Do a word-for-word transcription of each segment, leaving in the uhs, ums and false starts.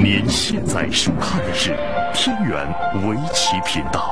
您现在收看的是天元围棋频道。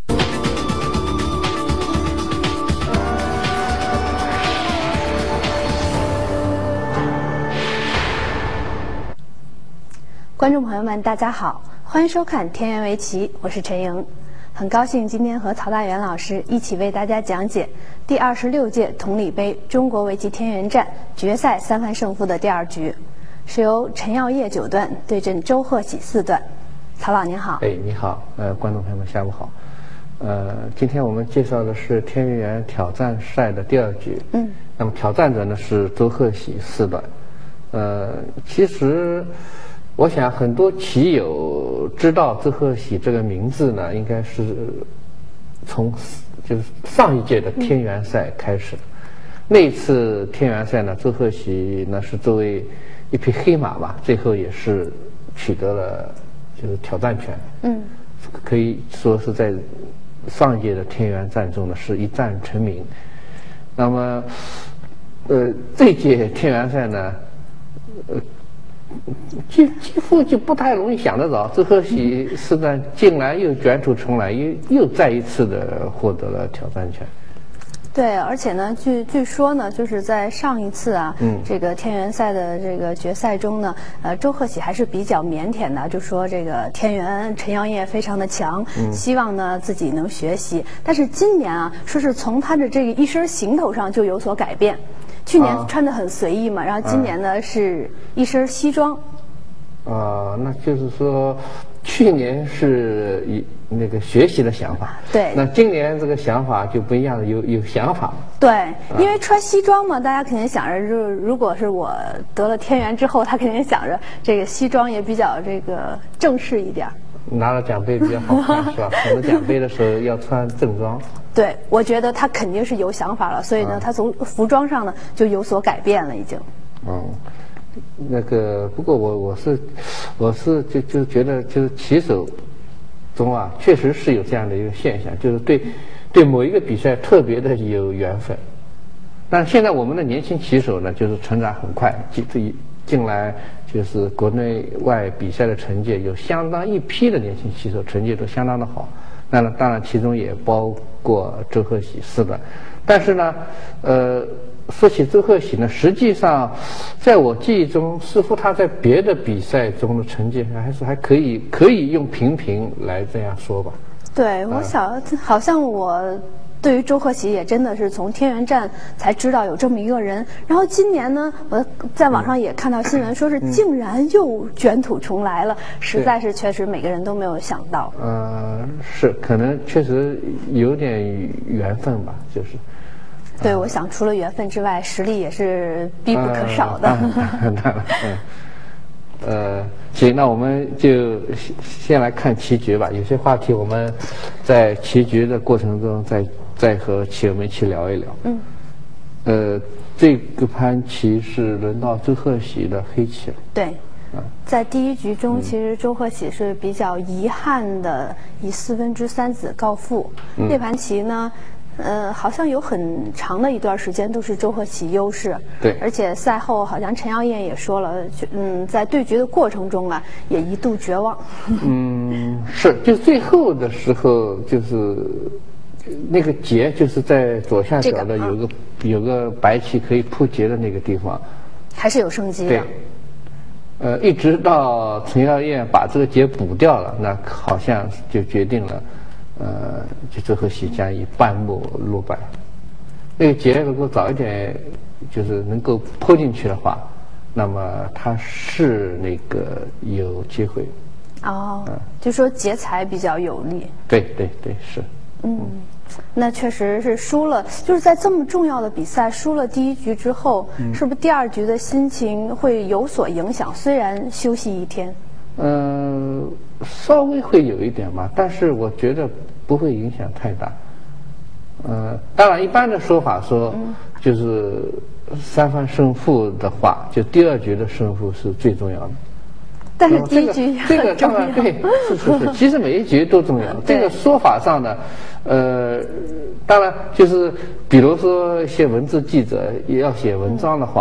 观众朋友们，大家好，欢迎收看天元围棋，我是陈莹。很高兴今天和曹大元老师一起为大家讲解第二十六届同里杯中国围棋天元战决赛三番胜负的第二局，是由陈耀烨九段对阵周鹤喜四段。曹老您好。 哎，你好，呃，观众朋友们下午好。呃，今天我们介绍的是天元挑战赛的第二局。嗯。那么挑战者呢是周鹤喜四段。呃，其实我想很多棋友知道周鹤喜这个名字呢，应该是从就是上一届的天元赛开始的。那一次天元赛呢，周鹤喜呢是作为一匹黑马吧，最后也是取得了就是挑战权。嗯，可以说是在上一届的天元战中呢是一战成名。那么，呃，这届天元赛呢，呃。几几乎就不太容易想得到，周鹤喜四段竟然又卷土重来，又又再一次的获得了挑战权。 对，而且呢，据据说呢，就是在上一次啊，嗯，这个天元赛的这个决赛中呢，呃，周鹤喜还是比较腼腆的，就说这个天元陈耀烨非常的强，嗯，希望呢自己能学习。但是今年啊，说是从他的这个一身行头上就有所改变。去年穿得很随意嘛，啊、然后今年呢、嗯、是一身西装。 啊、呃，那就是说，去年是以那个学习的想法， 对， 那今年这个想法就不一样了，有有想法。 对，因为穿西装嘛，大家肯定想着，就是如果是我得了天元之后，他肯定想着这个西装也比较这个正式一点。 拿了奖杯比较好看，是吧？拿了奖杯的时候要穿正装。 对，我觉得他肯定是有想法了，所以呢，嗯、他从服装上呢就有所改变了，已经。 嗯，那个不过我我是我是就就觉得就是棋手中啊，确实是有这样的一个现象，就是对对某一个比赛特别的有缘分。但现在我们的年轻棋手呢，就是成长很快，进进进来就是国内外比赛的成绩有相当一批的年轻棋手成绩都相当的好。那么当然其中也包括周鹤喜四段，但是呢，呃，说起周鹤喜呢，实际上在我记忆中，似乎他在别的比赛中的成绩还是还可以，可以用平平来这样说吧。 对，我想、呃、好像我对于周鹤喜也真的是从天元战才知道有这么一个人，然后今年呢，我在网上也看到新闻，说是竟然又卷土重来了，嗯、实在是确实每个人都没有想到。 呃，是可能确实有点缘分吧，就是。 对，我想除了缘分之外，实力也是必不可少的。 嗯，嗯呃，行，那我们就先来看棋局吧。有些话题我们在棋局的过程中再再和棋友们一起聊一聊。嗯。呃，这个盘棋是轮到周鹤喜的黑棋了。 对。啊、在第一局中，其实周鹤喜是比较遗憾的以四分之三子告负。嗯、这盘棋呢，呃，好像有很长的一段时间都是周鹤喜优势。 对。 而且赛后好像陈耀烨也说了，嗯，在对局的过程中啊，也一度绝望。 嗯，是，就最后的时候，就是那个劫，就是在左下角的有个、啊、有个白棋可以扑劫的那个地方， 还是有生机的。 对。呃，一直到陈耀烨把这个劫补掉了，那好像就决定了。呃，就周鹤喜将以半目落败。那个劫如果早一点，就是能够扑进去的话，那么他是那个有机会。 哦，嗯、就说劫财比较有利。 对对对，是。 嗯，嗯那确实是输了，就是在这么重要的比赛输了第一局之后，嗯、是不是第二局的心情会有所影响？虽然休息一天。 嗯、呃，稍微会有一点吧，但是我觉得不会影响太大。呃，当然，一般的说法说，嗯、就是三番胜负的话，就第二局的胜负是最重要的。 但是第一局也这个当然对，是是是，其实每一局都重要。这个说法上呢，呃，当然就是比如说写文字记者也要写文章的话。嗯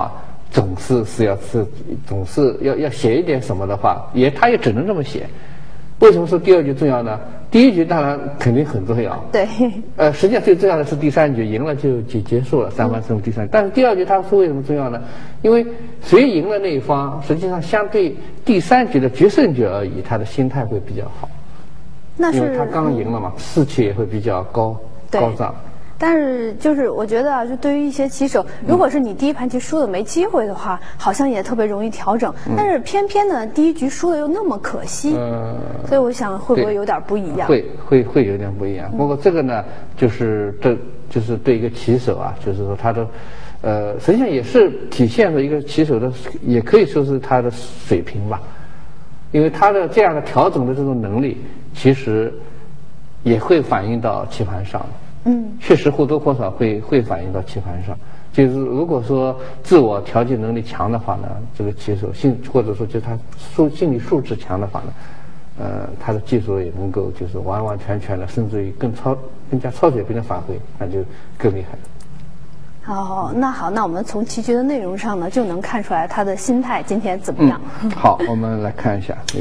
总是是要是总是要要写一点什么的话，也他也只能这么写。为什么说第二局重要呢？第一局当然肯定很重要， 对， 呃，实际上最重要的是第三局，赢了就就结束了，三番胜负第三局。但是第二局它是为什么重要呢？因为谁赢了那一方，实际上相对第三局的决胜局而已，他的心态会比较好， 那是因为他刚赢了嘛，士气也会比较高高涨。 但是就是我觉得啊，就对于一些棋手，如果是你第一盘棋输的没机会的话，好像也特别容易调整。嗯、但是偏偏呢，第一局输的又那么可惜，呃、所以我想会不会有点不一样？ 会会会有点不一样。不过这个呢，就是这就是对一个棋手啊，就是说他的，呃，实际上也是体现了一个棋手的，也可以说是他的水平吧，因为他的这样的调整的这种能力，其实也会反映到棋盘上。嗯，确实或多或少会会反映到棋盘上。就是如果说自我调节能力强的话呢，这个棋手心或者说就他素心理素质强的话呢，呃，他的技术也能够就是完完全全的，甚至于更超更加超水平的发挥，那就更厉害了。 好，那好，那我们从棋局的内容上呢，就能看出来他的心态今天怎么样。 嗯、好，我们来看一下这个。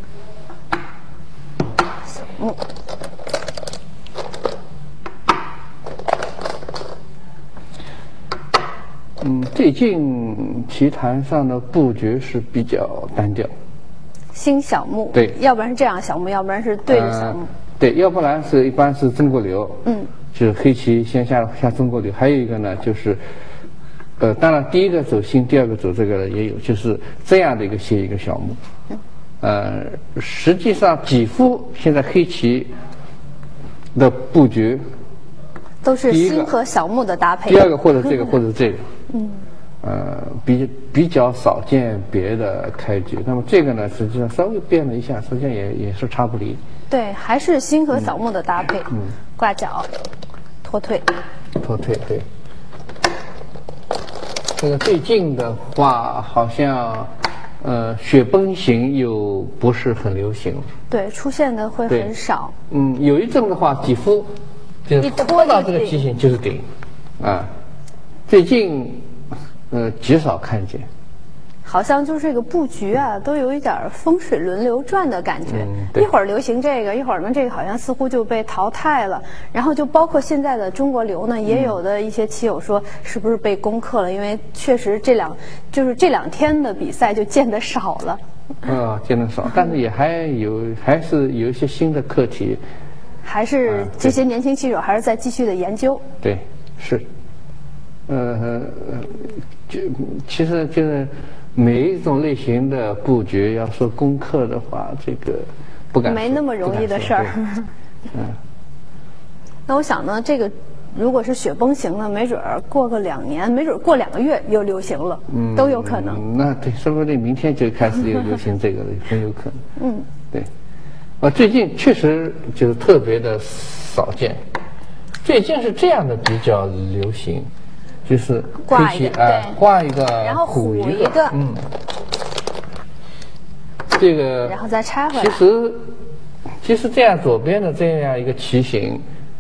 嗯。 嗯，最近棋坛上的布局是比较单调， 新小目， 对， 要不然是这样小目，要不然是对着小目，呃、 对，要不然是一般是中国流， 嗯，就是黑棋先下下中国流，还有一个呢就是，呃，当然第一个走新，第二个走这个也有，就是这样的一个写一个小目，嗯，呃，实际上几乎现在黑棋的布局都是新和小目的搭配， 第二个或者这个或者这个。嗯，呃，比比较少见别的开局。那么这个呢，实际上稍微变了一下，实际上也也是差不离。 对，还是新和小目的搭配。嗯，挂角，脱退， 脱退，对。这个最近的话，好像呃，雪崩型又不是很流行。 对，出现的会很少。 嗯，有一阵的话，几乎就是拖到这个棋形就是顶，啊。最近，呃，极少看见， 好像就是这个布局啊，都有一点风水轮流转的感觉。嗯、一会儿流行这个，一会儿呢，这个好像似乎就被淘汰了。然后就包括现在的中国流呢，也有的一些棋友说，是不是被攻克了？因为确实这两就是这两天的比赛就见得少了。 啊、嗯，见得少，但是也还有还是有一些新的课题， 还是这些年轻棋手还是在继续的研究。 对，是。呃，就其实就是每一种类型的布局，要说攻克的话，这个不敢没那么容易的事儿。嗯，那我想呢，这个如果是雪崩型的，没准儿过个两年，没准儿过两个月又流行了，嗯，都有可能。 那对，说不定明天就开始又流行这个了，很有可能。嗯，对。啊，最近确实就是特别的少见，最近是这样的比较流行。就是挂一个， 啊，挂一个， 然后虎一个， 嗯，这个， 然后再拆回来。 其实，其实这样左边的这样一个棋形，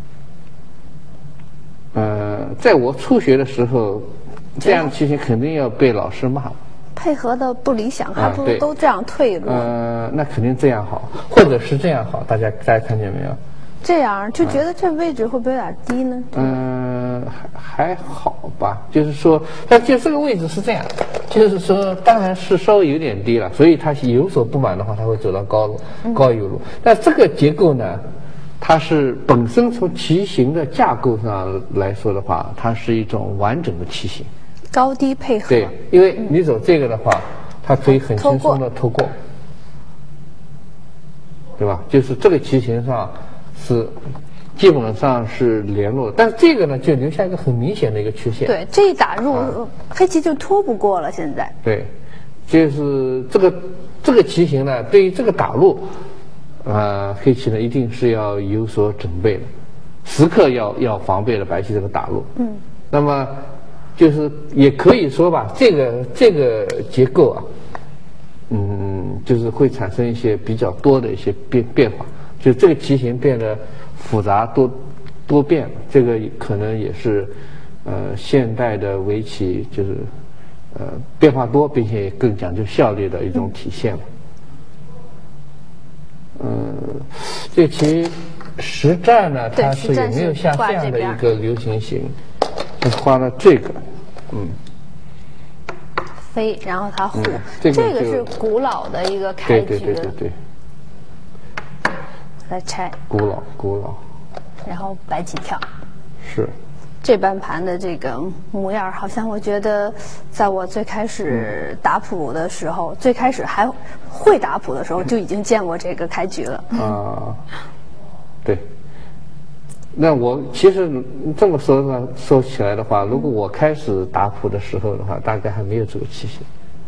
呃，在我初学的时候，这样的棋形肯定要被老师骂。 配合的不理想，还不如都这样退一路。 呃，那肯定这样好，或者是这样好，大家大家看见没有？ 这样就觉得这位置会不会有点低呢？ 嗯、呃，还还好吧，就是说，但就这个位置是这样，就是说，当然是稍微有点低了，所以他有所不满的话，他会走到高路、高一路。但这个结构呢，它是本身从棋形的架构上来说的话，它是一种完整的棋形， 高低配合。 对，因为你走这个的话，它可以很轻松的透过，对吧？就是这个棋形上。是，基本上是联络，但是这个呢，就留下一个很明显的一个缺陷。 对，这一打入，啊、黑棋就拖不过了。现在。 对，就是这个这个棋形呢，对于这个打入，呃，黑棋呢一定是要有所准备的，时刻要要防备的白棋这个打入。嗯。那么，就是也可以说吧，这个这个结构啊，嗯，就是会产生一些比较多的一些变变化。就这个棋形变得复杂多多变了，这个可能也是呃现代的围棋就是呃变化多，并且更讲究效率的一种体现。嗯，这棋实战呢，它是有没有像这样的一个流行型？就画了这个，嗯， 飞，然后它虎， 嗯、这, 个这个是古老的一个开局。 对对对对对。 来拆。 古老古老。 然后白棋跳。 是。 这半盘的这个模样，好像我觉得，在我最开始打谱的时候，嗯、最开始还会打谱的时候，就已经见过这个开局了。 啊，对。那我其实这么说呢，说起来的话，如果我开始打谱的时候的话，大概还没有这个棋形。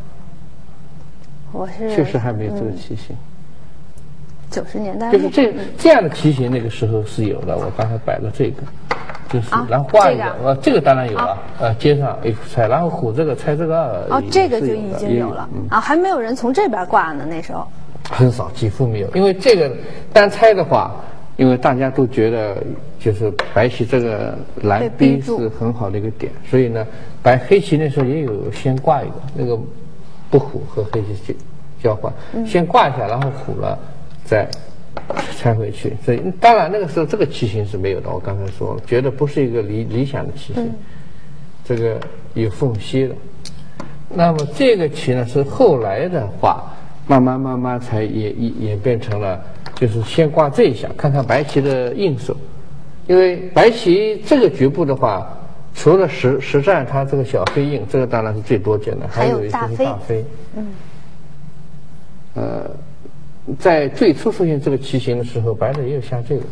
我是确实还没有这个棋形。 九十年代就是这这样的棋形，那个时候是有的。我刚才摆的这个。就是，然后画一个，呃，这个当然有了，呃，接上一拆，然后虎这个拆这个二， 哦，这个就已经有了啊，还没有人从这边挂呢，那时候很少，几乎没有，因为这个单拆的话，因为大家都觉得就是白棋这个蓝逼是很好的一个点，所以呢，白黑棋那时候也有先挂一个，那个不虎和黑棋交换，先挂一下，然后虎了再。拆回去，所以当然那个时候这个棋形是没有的。我刚才说了，觉得不是一个理理想的棋形，嗯、这个有缝隙的。那么这个棋呢，是后来的话，慢慢慢慢才演演演变成了，就是先挂这一下，看看白棋的应手。因为白棋这个局部的话，除了实实战它这个小飞应，这个当然是最多见的，还有一些是大飞。嗯。呃。在最初出现这个棋形的时候，白的也有像这个，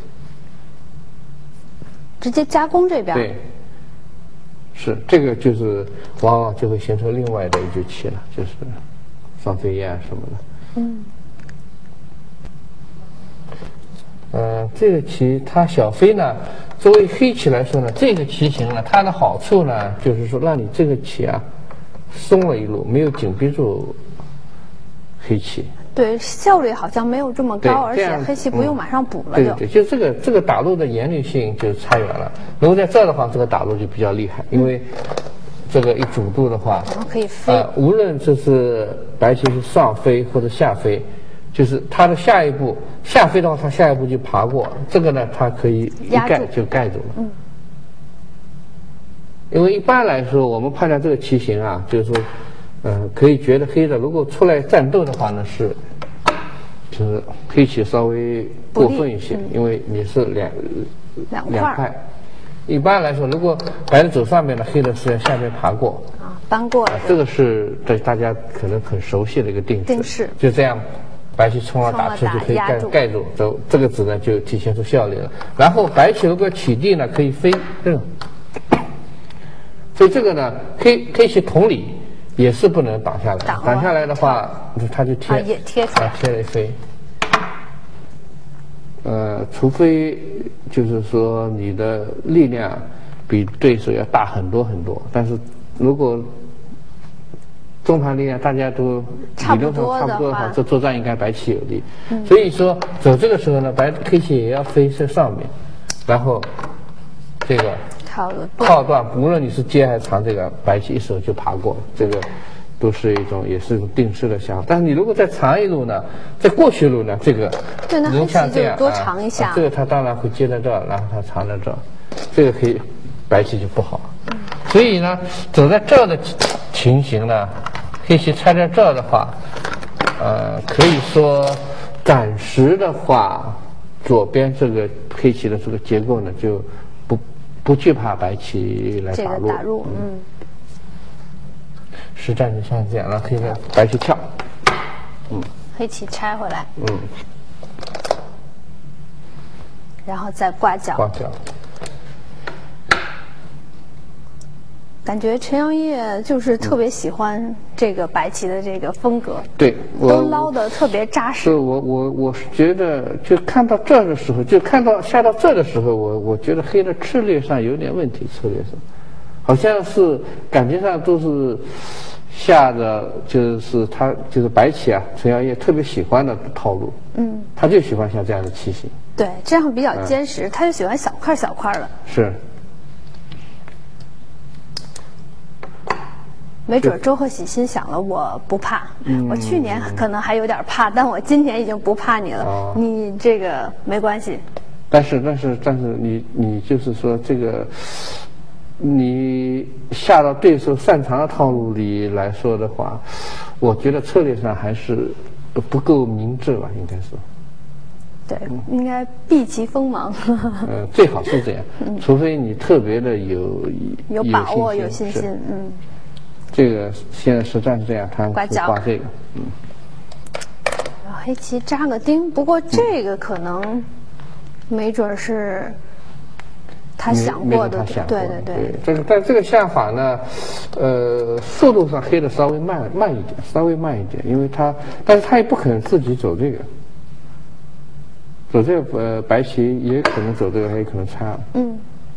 直接加工这边。 对，是这个就是往往就会形成另外的一局棋了，就是双飞燕什么的。嗯。呃，这个棋它小飞呢，作为黑棋来说呢，这个棋形呢，它的好处呢，就是说让你这个棋啊松了一路，没有紧逼住黑棋。 对，效率好像没有这么高，而且黑棋不用马上补了就。 对对，就这个这个打路的严律性就差远了。如果在这儿的话，这个打路就比较厉害，因为这个一主度的话， 然后可以飞。 呃，无论这是白棋是上飞或者下飞，就是它的下一步下飞的话，它下一步就爬过，这个呢，它可以一盖就盖住了。嗯。因为一般来说，我们判断这个棋形啊，就是说。呃，可以觉得黑的如果出来战斗的话呢，是就是黑棋稍微过分一些，嗯、因为你是两两两块。一般来说，如果白的走上面的，黑的是在下面爬过啊，搬过了、 呃。这个是对大家可能很熟悉的一个定式。 定式就这样，白棋冲了打出就可以盖盖住，走这个子呢就体现出效率了。然后白棋如果起地呢，可以飞，这种。所以这个呢，黑黑棋同理。也是不能挡下来，挡下来的话，它就贴， 啊、也贴出来， 啊、贴了一飞。呃，除非就是说你的力量比对手要大很多很多，但是如果中盘力量大家都理论上差不多的话，这作战应该白棋有利。嗯、所以说走这个时候呢，白黑棋也要飞在上面，然后这个。靠断，无论你是接还是长，这个白棋一手就爬过，这个都是一种也是一种定式的想法。但是你如果再长一路呢，再过去一路呢，这个对，那黑棋就多长一下、 啊啊。这个它当然会接在这儿，然后它长在这儿，这个可以白棋就不好。嗯、所以呢，走在这儿的情形呢，黑棋拆在这儿的话，呃，可以说暂时的话，左边这个黑棋的这个结构呢就。不惧怕白棋来打入， 这个打入嗯， 实战就像这样，让黑的白棋跳， 嗯，黑棋拆回来， 嗯， 然后再挂角， 挂角。 感觉陈阳烨就是特别喜欢这个白棋的这个风格， 对， 都捞得特别扎实。 是我我我是觉得，就看到这儿的时候，就看到下到这儿的时候，我我觉得黑的策略上有点问题，策略上，好像是感觉上都是下的，就是他就是白棋啊，陈阳烨特别喜欢的套路，嗯，他就喜欢像这样的棋形， 对，这样比较坚实，嗯、他就喜欢小块小块的， 是。 没准周贺喜心想了，我不怕，嗯、我去年可能还有点怕，但我今年已经不怕你了，哦、你这个没关系。 但是但是但是你你就是说这个，你下到对手擅长的套路里来说的话，我觉得策略上还是不够明智吧，应该是。 对，应该避其锋芒。 呃，最好是这样，嗯、除非你特别的有有把握、有信心，嗯。 这个现在实战是这样，他挂挂这个，嗯。 黑棋扎个钉，不过这个可能没准是他想过的， 对对对对。 这个但这个下法呢，呃，速度上黑的稍微慢慢一点，稍微慢一点，因为他，但是他也不可能自己走这个。走这个呃白棋也可能走这个，还有可能拆了。嗯。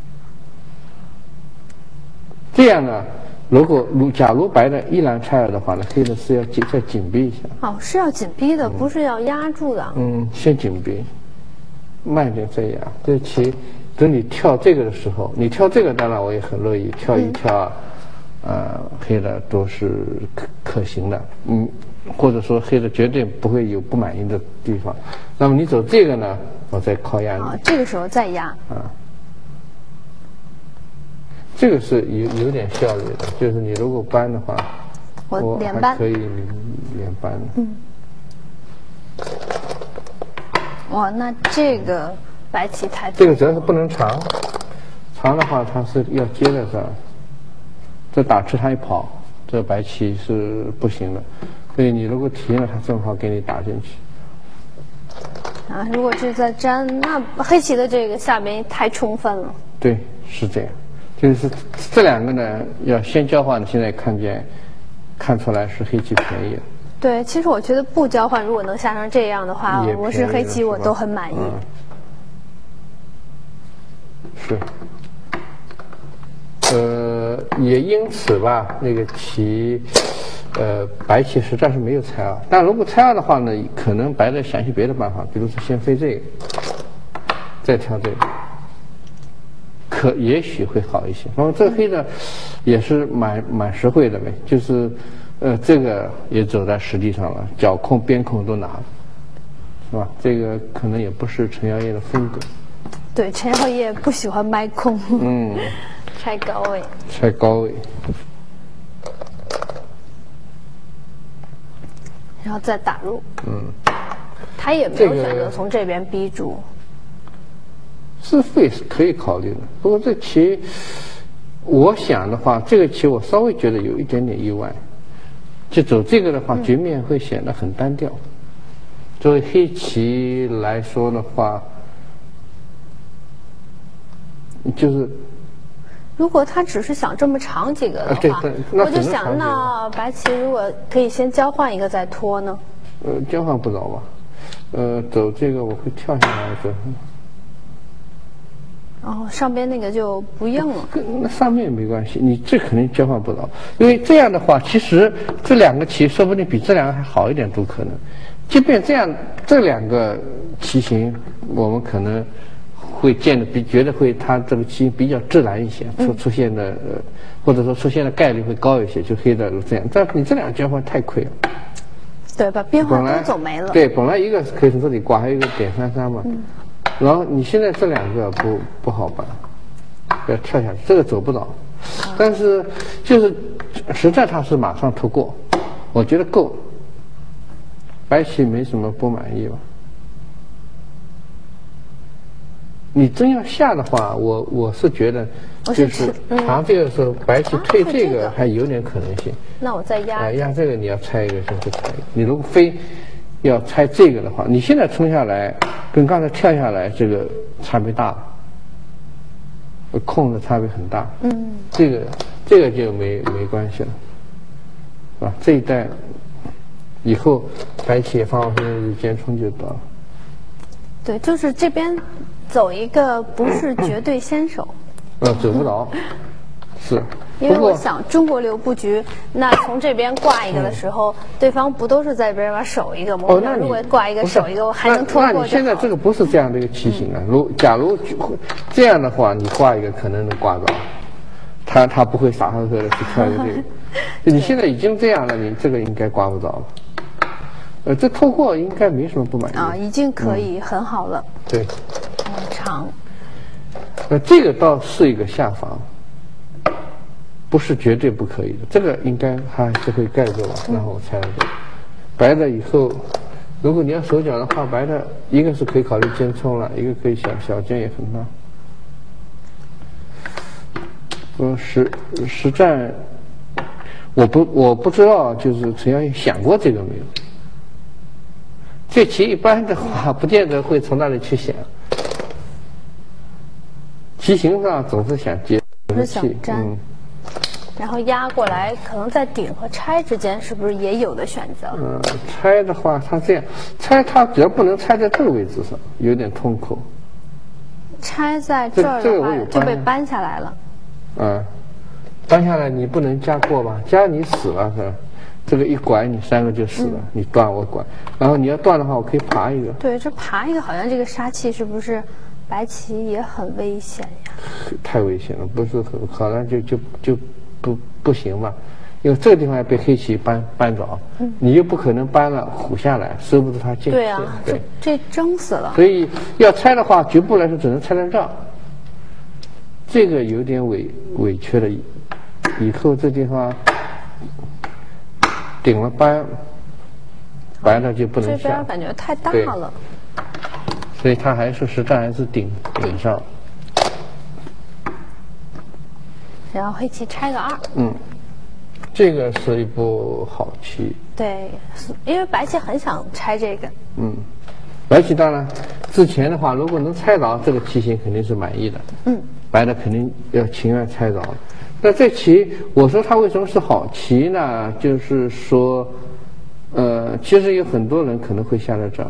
这样呢，如果如假如白的依然拆了的话呢，黑的是要紧再紧逼一下。 哦，是要紧逼的，嗯、不是要压住的。 嗯，先紧逼，慢点再压。这棋等你跳这个的时候，你跳这个当然我也很乐意，跳一跳，嗯、呃，黑的都是可可行的。嗯。或者说黑的绝对不会有不满意的地方，那么你走这个呢，我再靠压你。 啊，这个时候再压。 啊，这个是有有点效率的，就是你如果扳的话， 我连扳可以连扳的。 嗯。哇，那这个白棋太这个主要是不能长，长的话它是要接在这儿，这打吃它一跑，这白棋是不行的。所以你如果提了，它正好给你打进去。 啊，如果是在粘，那黑棋的这个下边太充分了。 对，是这样。就是这两个呢，要先交换的，现在看见，看出来是黑棋便宜了。 对，其实我觉得不交换，如果能下成这样的话，我是黑棋我都很满意。 嗯、是。呃，也因此吧，那个棋。呃，白棋实在是没有拆二，但如果拆二的话呢，可能白的想些别的办法，比如说先飞这个，再跳这个，可也许会好一些。然后这个黑的也是蛮蛮实惠的呗，就是呃这个也走在实地上了，角控边控都拿了，是吧？这个可能也不是陈耀烨的风格。 对，陈耀烨不喜欢掰空，嗯，拆高位， 拆高位。 然后再打入，嗯，他也没有选择从这边逼住。 自费是可以考虑的，不过这棋，我想的话，这个棋我稍微觉得有一点点意外，就走这个的话，局面会显得很单调。作为黑棋来说的话，就是。 如果他只是想这么长几个的话， 啊、 我就想，那白棋如果可以先交换一个再拖呢？ 呃，交换不着吧？呃，走这个我会跳下来走。 哦，上边那个就不硬了。 跟那上面也没关系，你这肯定交换不着，因为这样的话，其实这两个棋说不定比这两个还好一点都可能。即便这样，这两个棋形我们可能。会见的比觉得会，它这个棋比较自然一些，出出现的呃，或者说出现的概率会高一些，就黑的这样。但你这两个交换太亏了， 对，把变化都走没了。 对，本来一个可以从这里挂，还有一个点三三嘛，嗯、然后你现在这两个不不好办，要跳下去，这个走不着。啊、但是就是实在它是马上突过，我觉得够了。白棋没什么不满意吧？你真要下的话，我我是觉得，就是长这个时候，白棋退这个还有点可能性。 那我再压。 啊，压这个你要拆一个就是拆一个。你如果非要拆这个的话，你现在冲下来跟刚才跳下来这个差别大，控的差别很大。嗯。这个这个就没没关系了，是吧？这一代以后白棋方方面面间冲就得了。 对，就是这边走一个不是绝对先手， 呃，走不着，是。 因为我想中国流布局，那从这边挂一个的时候，嗯、对方不都是在这边把守一个吗？ 哦，那你如果挂一个守一个，我还能拖过就好。 那你现在这个不是这样的一个棋形啊。如假如这样的话，你挂一个可能能挂着， 他他不会傻呵呵的去跳这个。你现在已经这样了，你这个应该刮不着了。呃，这透过应该没什么不满意啊，已经可以很好了。 嗯、对， 很长。 呃，这个倒是一个下防，不是绝对不可以的。这个应该还是会盖住吧，然后我猜的。嗯、白的以后，如果你要手脚的话，白的一个是可以考虑尖冲了，一个可以小小尖也很大。嗯，实实战，我不我不知道，就是陈耀英想过这个没有？这棋一般的话，不见得会从那里去想。棋形上总是想接气，嗯， 然后压过来，可能在顶和拆之间，是不是也有的选择？ 嗯，拆的话，它这样拆，它只要不能拆在这个位置上，有点痛苦。 拆在这儿的话，就被扳下来了。 嗯，搬下来你不能加过吧？加你死了是吧？这个一拐你三个就死了，嗯、你断我拐，然后你要断的话，我可以爬一个。 对，这爬一个好像这个杀气是不是白棋也很危险呀？ 太危险了，不是很好像就就就不不行嘛，因为这个地方要被黑棋扳扳着，嗯、你又不可能扳了虎下来，收不住它进去。 对啊，对，这争死了。 所以要拆的话，局部来说只能拆在这儿。这个有点委委屈了，以后这地方顶了扳，白的就不能下。 这边感觉太大了， 所以它还是实战还是顶顶上。 然后黑棋拆个二。 嗯，这个是一步好棋。 对，因为白棋很想拆这个。 嗯，白棋当然之前的话，如果能拆着这个棋形，肯定是满意的。嗯。白的肯定要情愿拆着，那这棋我说它为什么是好棋呢？就是说，呃，其实有很多人可能会下在这儿，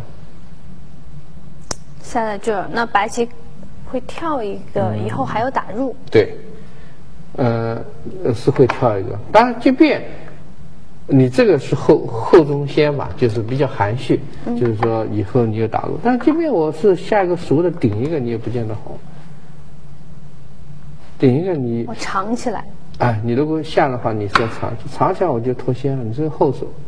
下在这儿，那白棋会跳一个，嗯、以后还有打入。 对，呃，是会跳一个。当然，即便你这个是后后中先吧，就是比较含蓄，嗯、就是说以后你有打入。但即便我是下一个熟的顶一个，你也不见得好。顶一个你我藏起来， 哎，你如果下的话，你是要藏，藏起来我就脱先了，你是后手。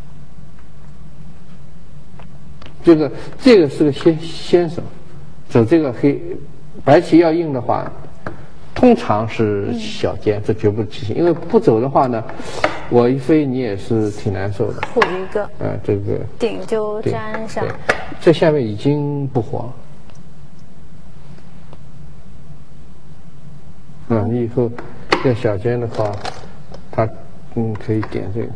这个这个是个先先手，走这个黑白棋要硬的话，通常是小尖，嗯、这绝不是棋形，因为不走的话呢，我一飞你也是挺难受的。 虎一个， 呃，这个顶就粘上， 这下面已经不活了。啊，你以后要小尖的话，它嗯可以点这个。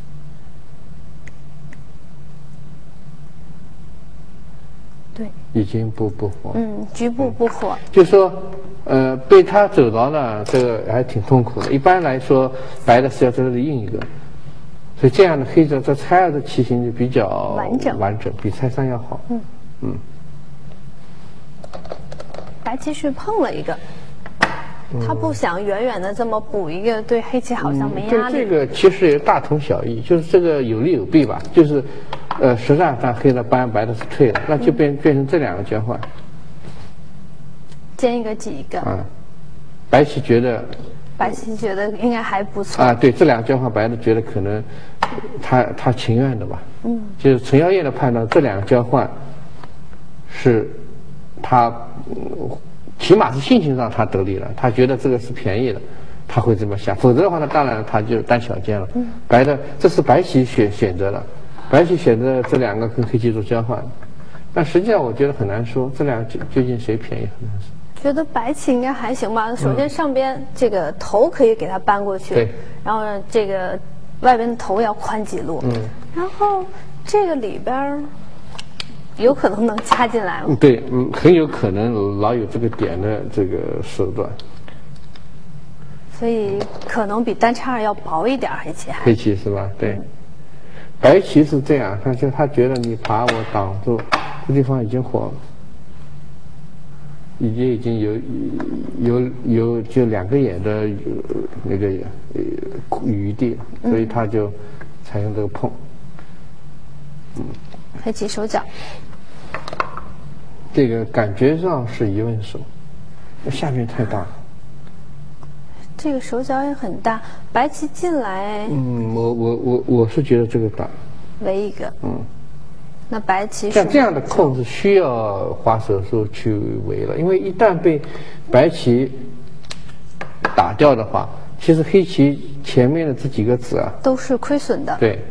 对。 已经不不活。 嗯，局部不活。 嗯、就说，呃，被他走着呢，这个还挺痛苦的。一般来说，白的是要在这里印一个，所以这样的黑子这拆二的棋形就比较完整， 完整比拆三要好。嗯嗯。 白棋是碰了一个。他不想远远的这么补一个，对黑棋好像没压力。 嗯、对这个其实也大同小异，就是这个有利有弊吧。就是，呃，实战上黑的扳，白的是退了，那就变、嗯、变成这两个交换。 尖一个挤一个。 啊，白棋觉得。 白棋觉得应该还不错。 啊，对，这两个交换，白的觉得可能他他情愿的吧。嗯。就是陈耀烨的判断，这两个交换是他。嗯起码是心情上他得利了，他觉得这个是便宜的，他会这么想。否则的话呢，当然他就单小尖了。嗯、白的这是白棋选选择了，白棋选择这两个跟黑棋做交换，但实际上我觉得很难说这两个究竟谁便宜很难说。 觉得白棋应该还行吧。首先上边这个头可以给它搬过去， 对、嗯， 然后这个外边的头要宽几路，嗯，然后这个里边。有可能能加进来吗？ 对，嗯，很有可能老有这个点的这个手段， 所以可能比单叉二要薄一点，黑棋还。 黑棋是吧？对，嗯、白棋是这样，他就他觉得你爬我挡住，这地方已经活了，已经已经有有有就两个眼的那个余地，所以他就采用这个碰， 嗯。黑棋手脚， 这个感觉上是一问手，下面太大了。 这个手脚也很大，白棋进来。 嗯，我我我我是觉得这个大。 围一个。嗯。那白棋像这样的空子需要花手术去围了，因为一旦被白棋打掉的话，其实黑棋前面的这几个子啊都是亏损的。 对，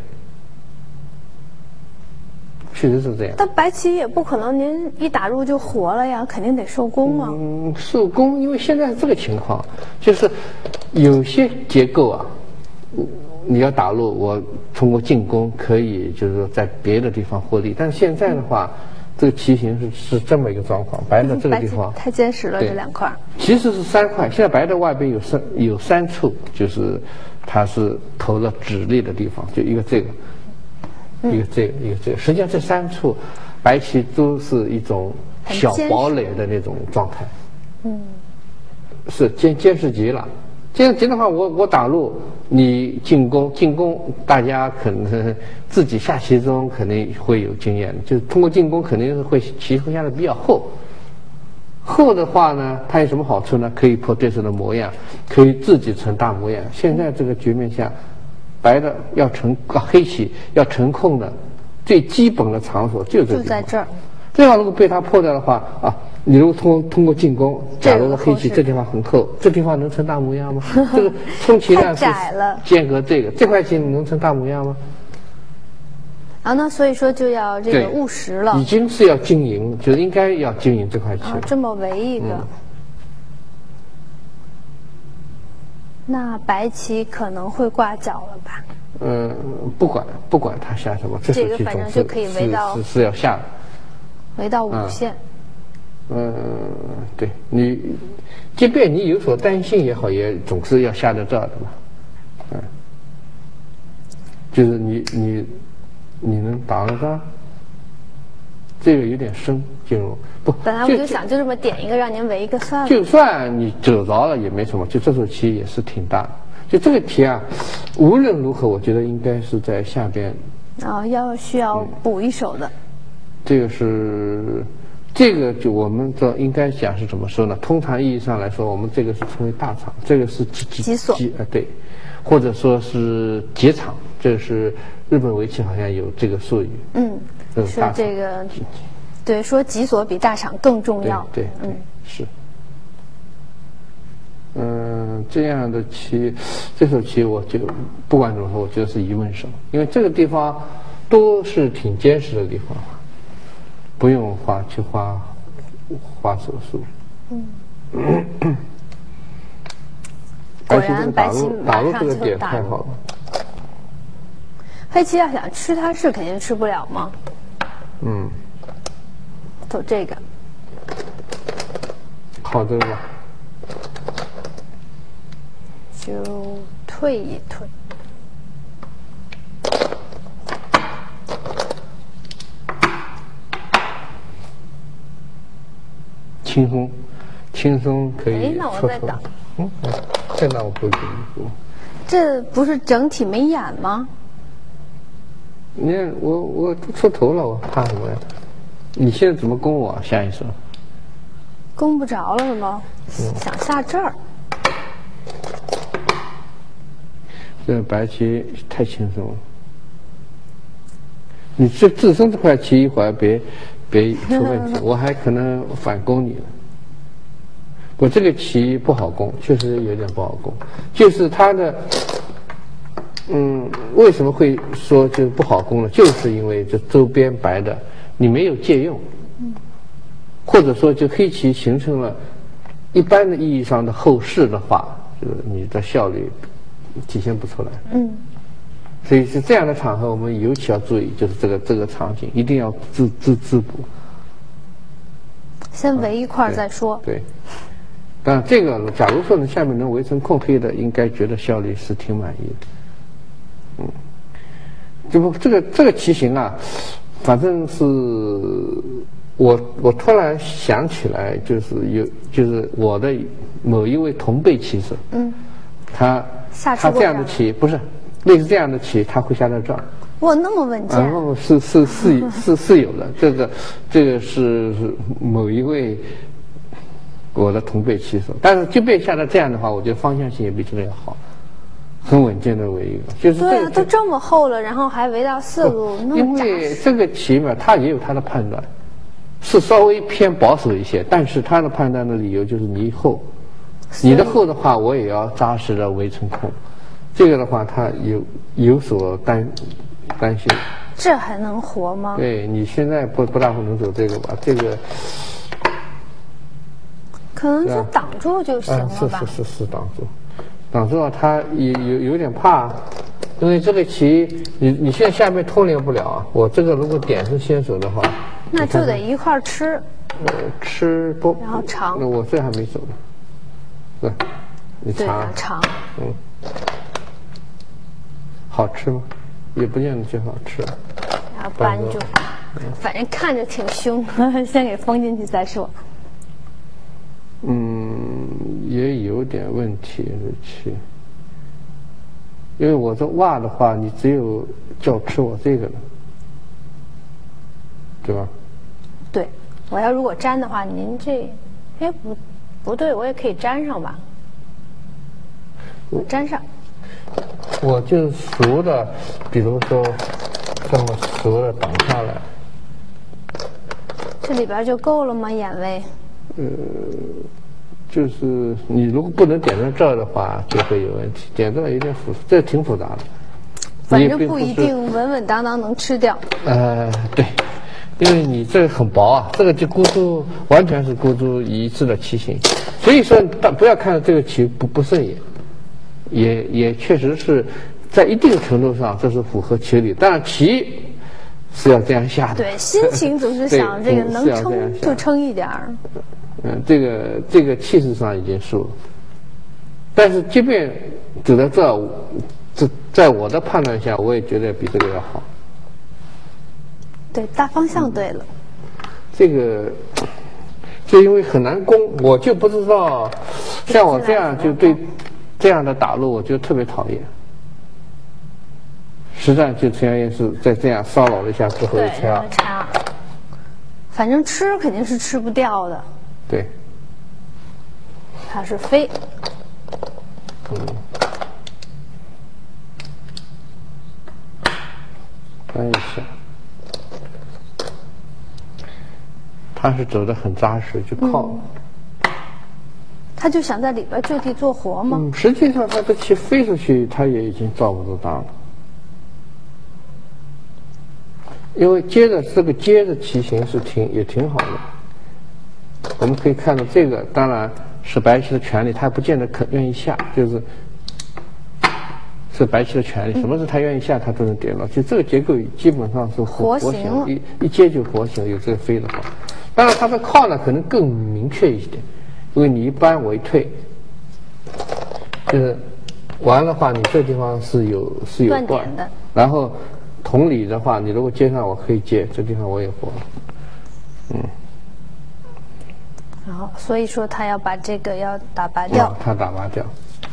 确实是这样。 但白棋也不可能您一打入就活了呀，肯定得受攻啊。 嗯，受攻，因为现在这个情况就是有些结构啊。你要打入，我通过进攻可以，就是说在别的地方获利。但是现在的话，这个棋形是是这么一个状况，白的这个地方太坚实了，这两块其实是三块。现在白的外边有三有三处，就是它是投了指力的地方，就一个这个，一个这个，一个这个。实际上这三处白棋都是一种小堡垒的那种状态，嗯，是坚坚实极了。这样这样的话，我我打入你进攻，进攻大家可能自己下棋中肯定会有经验，就是通过进攻肯定是会棋会下的比较厚。厚的话呢，它有什么好处呢？可以破对手的模样，可以自己成大模样。现在这个局面下，白的要成啊黑棋要成控的最基本的场所就这就在这儿。 这样如果被他破掉的话啊。你如果通通过进攻，假如黑棋这地方很厚，这地方能成大模样吗？这个充其量是间隔这个这块棋能成大模样吗？ 啊，那所以说就要这个务实了。 已经是要经营，就应该要经营这块棋。 啊，这么围一个，嗯、那白棋可能会挂角了吧？ 嗯，不管不管他下什么，这这个反正就可以围到是是要下的， 围到五线。嗯嗯，对你，即便你有所担心也好，也总是要下到这儿的嘛。嗯，就是你你你能打到这儿，这个有点深进入不。 本来我就想就这么点一个，让您围一个算了。 就算你走着了也没什么，就这手棋也是挺大的。就这个题啊，无论如何，我觉得应该是在下边。 啊、哦，要需要补一手的。 嗯、这个是。这个就我们这应该讲是怎么说呢？通常意义上来说，我们这个是称为大场，这个是几几所呃对，或者说是结场，这是日本围棋好像有这个术语。 嗯，是这个，对，说几所比大场更重要。 对 对, 对，嗯，是。嗯，这样的棋，这手棋我就不管怎么说，我觉得是疑问手，因为这个地方都是挺坚实的地方。不用花去花花手术。嗯。 果然白棋打入这个点太好了。 黑棋要想吃它是肯定吃不了吗？ 嗯。 走这个。 靠这个吧。 就退一退。 轻松，轻松可以。 哎，那我再打。 嗯，再打我不会给你过。 这不是整体没眼吗？ 你看我我出头了，我怕什么呀？你现在怎么攻我？下一手。 攻不着了是吗？嗯、想下这儿。 这白棋太轻松了。你这自身这块棋一会儿别。别出问题，我还可能反攻你了。我这个棋不好攻，确实有点不好攻。就是它的，嗯，为什么会说就不好攻呢？就是因为这周边白的你没有借用，或者说就黑棋形成了一般的意义上的后势的话，就是你的效率体现不出来。嗯。所以是这样的场合，我们尤其要注意，就是这个这个场景一定要自自自补。 先围一块再说。 嗯、对。但这个，假如说你下面能围成空黑的，应该觉得效率是挺满意的。嗯。这不，这个这个棋形啊，反正是我我突然想起来，就是有就是我的某一位同辈棋手，嗯，他他这样的棋不是。类似这样的棋，他会下到这儿。 哇，那么稳健！ 啊，那么是是是是是有的，这个这个是是某一位我的同辈棋手。但是即便下到这样的话，我觉得方向性也比这个要好，很稳健的围一个。就是对啊，都这么厚了，然后还围到四路，那因么扎为实。 这个棋嘛，他也有他的判断，是稍微偏保守一些，但是他的判断的理由就是你厚，你的厚的话，我也要扎实的围成空。这个的话，他有有所担担心。 这还能活吗？ 对你现在不不大可能走这个吧？这个可能就挡住就行啊， 了吧？ 是是是是挡住，挡住了，他有有有点怕，因为这个棋你你现在下面通连不了啊。我这个如果点是先手的话， 那就得一块儿吃。 呃，吃不， 然后长那我这还没走呢，对，你对尝啊，长。 嗯，好吃吗？也不见得就好吃。 然后扳住，反正看着挺凶，先给封进去再说。 嗯，也有点问题这棋，因为我这挖的话，你只有叫吃我这个了，对吧？ 对，我要如果粘的话，您这，哎不，不对，我也可以粘上吧？我粘上。 我就熟的，比如说这么熟的挡下来， 这里边就够了吗？眼位？ 呃，就是你如果不能点到这儿的话，就会有问题。点这儿有点复，这挺复杂的。 反正不一定稳稳当当能吃掉。 呃，对，因为你这个很薄啊，这个就孤注完全是孤注一掷的棋形，所以说大不要看这个棋不不顺眼，也也确实是在一定程度上这是符合棋理，但棋是要这样下的。 对，心情总是想这个能撑就撑一点儿。 嗯，这个这个气势上已经输了，但是即便走到这儿，这在我的判断下，我也觉得比这个要好。 对，大方向对了。 这个就因为很难攻，我就不知道，像我这样就对这样的打路，我就特别讨厌。实战就陈阳也是在这样骚扰了一下之后一掐， 掐，反正吃肯定是吃不掉的。 对， 它是飞。 嗯，翻一下，他是走得很扎实，就靠。嗯他就想在里边就地做活吗？ 嗯，实际上他这棋飞出去，他也已经罩不住当了。因为接着这个接着棋形是挺也挺好的，我们可以看到这个当然是白棋的权利，他不见得肯愿意下，就是是白棋的权利，什么是他愿意下，他都能点到。就这个结构基本上是活形了， 一一接就活形，有这个飞的话。当然他的靠呢可能更明确一点，因为你一搬我一退，就是完的话，你这地方是有是有断的， 然后。同理的话，你如果接上我可以接，这地方我也活了，嗯。 然后，所以说他要把这个要打拔掉。 哦、他打拔掉。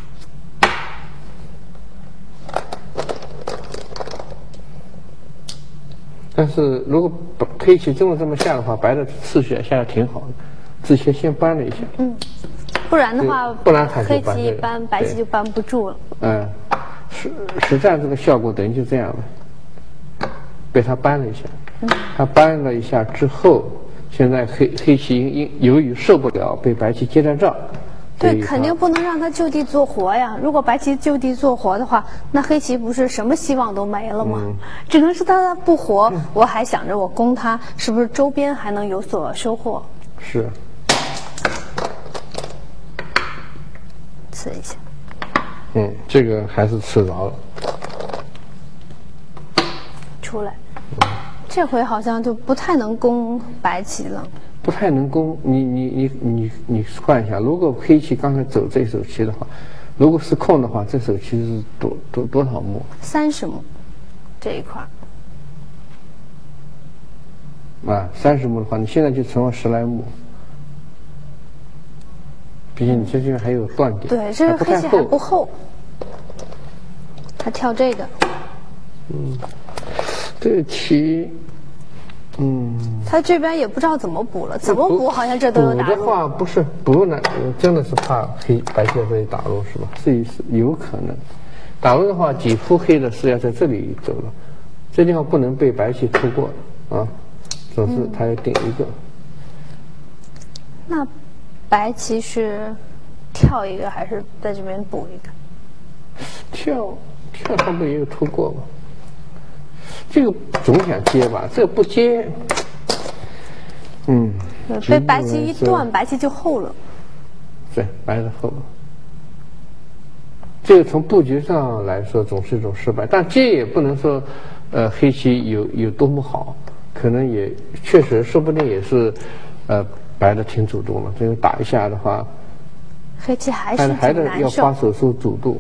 但是如果黑棋真的这么下的话，白的次序下的挺好的，之前先搬了一下。 嗯。不然的话， 不然黑棋一搬，白棋就搬不住了。 嗯，实实战这个效果等于就这样了。被他扳了一下，嗯、他扳了一下之后，现在黑黑棋因由于受不了被白棋接在这儿， 对，肯定不能让他就地做活呀。如果白棋就地做活的话，那黑棋不是什么希望都没了吗？嗯、只能是他不活，嗯、我还想着我攻他，是不是周边还能有所收获？ 是， 刺一下。 嗯，这个还是刺着了。 出来，这回好像就不太能攻白棋了。 不太能攻，你你你你你换一下，如果黑棋刚才走这手棋的话，如果是空的话，这手棋是多多多少目？ 三十目，这一块。 啊，三十目的话，你现在就成了十来目。毕竟你这地方还有断点。 对，这个黑棋还不厚。他跳这个。 嗯。这个棋嗯， 他这边也不知道怎么补了，怎么补好像这都有打入。 补的话不是补呢，真的是怕黑白棋被打入是吧？是是有可能，打入的话，几副黑的是要在这里走了，这地方不能被白棋突过啊，总是他要顶一个。 那白棋是跳一个还是在这边补一个？ 跳跳他不也有突过吗？这个总想接吧，这个不接，嗯， 被白棋一断，白棋就厚了。 对，白的厚了。这个从布局上来说总是一种失败，但这也不能说，呃，黑棋有有多么好，可能也确实说不定也是，呃，白的挺主动的。这个打一下的话， 黑棋还是还得要挺难受。 花手术主动。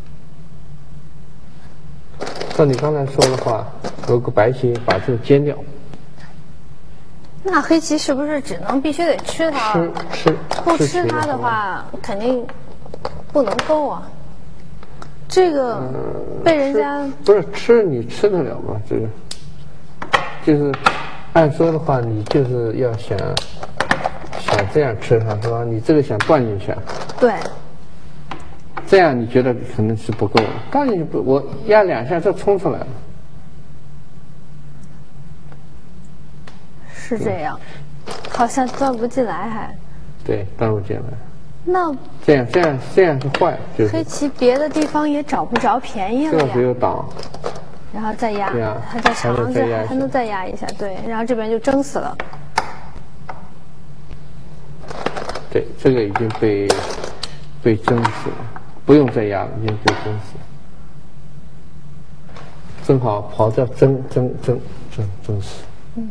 照你刚才说的话，如果白棋把这个尖掉， 那黑棋是不是只能必须得吃它？ 吃吃不吃它的话，肯定不能够啊。这个被人家不是吃你吃得了吗？这个就是按说的话，你就是要想想这样吃它是吧？你这个想灌进去啊？ 对。 这样你觉得可能是不够的，当然不，我压两下就冲出来了。 是这样，好像钻不进来还。 对，钻不进来。 那这样这样这样是坏，就是黑棋别的地方也找不着便宜了呀。 这个只有挡， 然后再压， 啊、 还再尝还再还能再压一下，对，然后这边就争死了。 对，这个已经被被争死了。不用再压了，已经被争死了。正好跑这争争争争争死。嗯。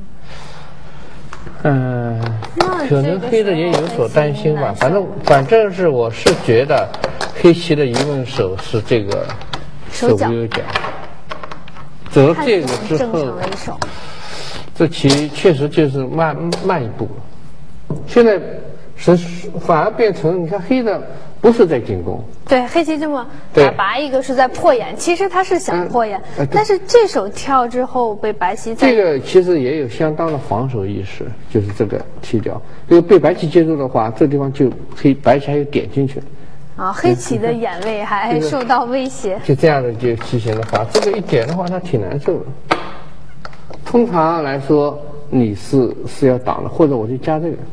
嗯、呃，可能黑的也有所担心吧。反正反正是我是觉得，黑棋的疑问手是这个手不由脚。走了这个之后，这棋确实就是慢慢一步了。现在是反而变成你看黑的。不是在进攻， 对，黑棋这么打拔一个是在破眼，其实他是想破眼，嗯呃、但是这手跳之后被白棋这个其实也有相当的防守意识，就是这个踢掉，因为被白棋接住的话，这地方就黑白棋还有点进去， 啊，黑棋的眼位还受到威胁， 就这样的就棋形的话，这个一点的话，它挺难受的。通常来说，你是是要挡的，或者我就加这个，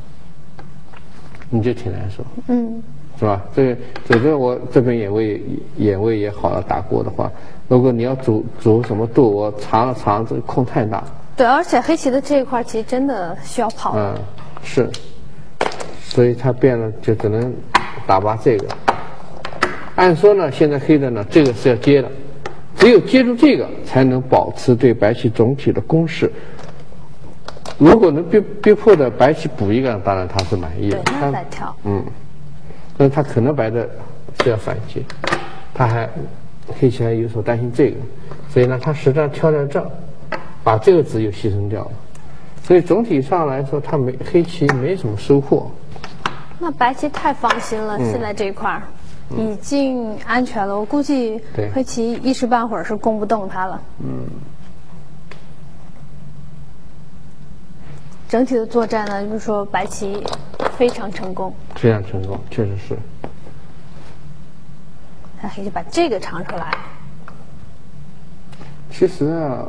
你就挺难受，嗯。是吧？这个走着我这边眼位眼位也好了，打过的话，如果你要走走什么度，我长了长，这个空太大。 对，而且黑棋的这一块棋真的需要跑。 嗯，是，所以它变了，就只能打拔这个。按说呢，现在黑的呢，这个是要接的，只有接住这个，才能保持对白棋总体的攻势。如果能逼逼迫的白棋补一个，当然他是满意的。 对，那再跳。 嗯。但是他可能白的是要反击，他还黑棋还有所担心这个，所以呢，他实际上跳在这儿，把这个子又牺牲掉了，所以总体上来说，他没黑棋没什么收获。 那白棋太放心了，嗯、现在这一块儿已经安全了，我估计黑棋一时半会儿是攻不动它了。嗯。整体的作战呢，就是说白棋非常成功， 非常成功，确实是。 他黑棋把这个尝出来。 其实啊，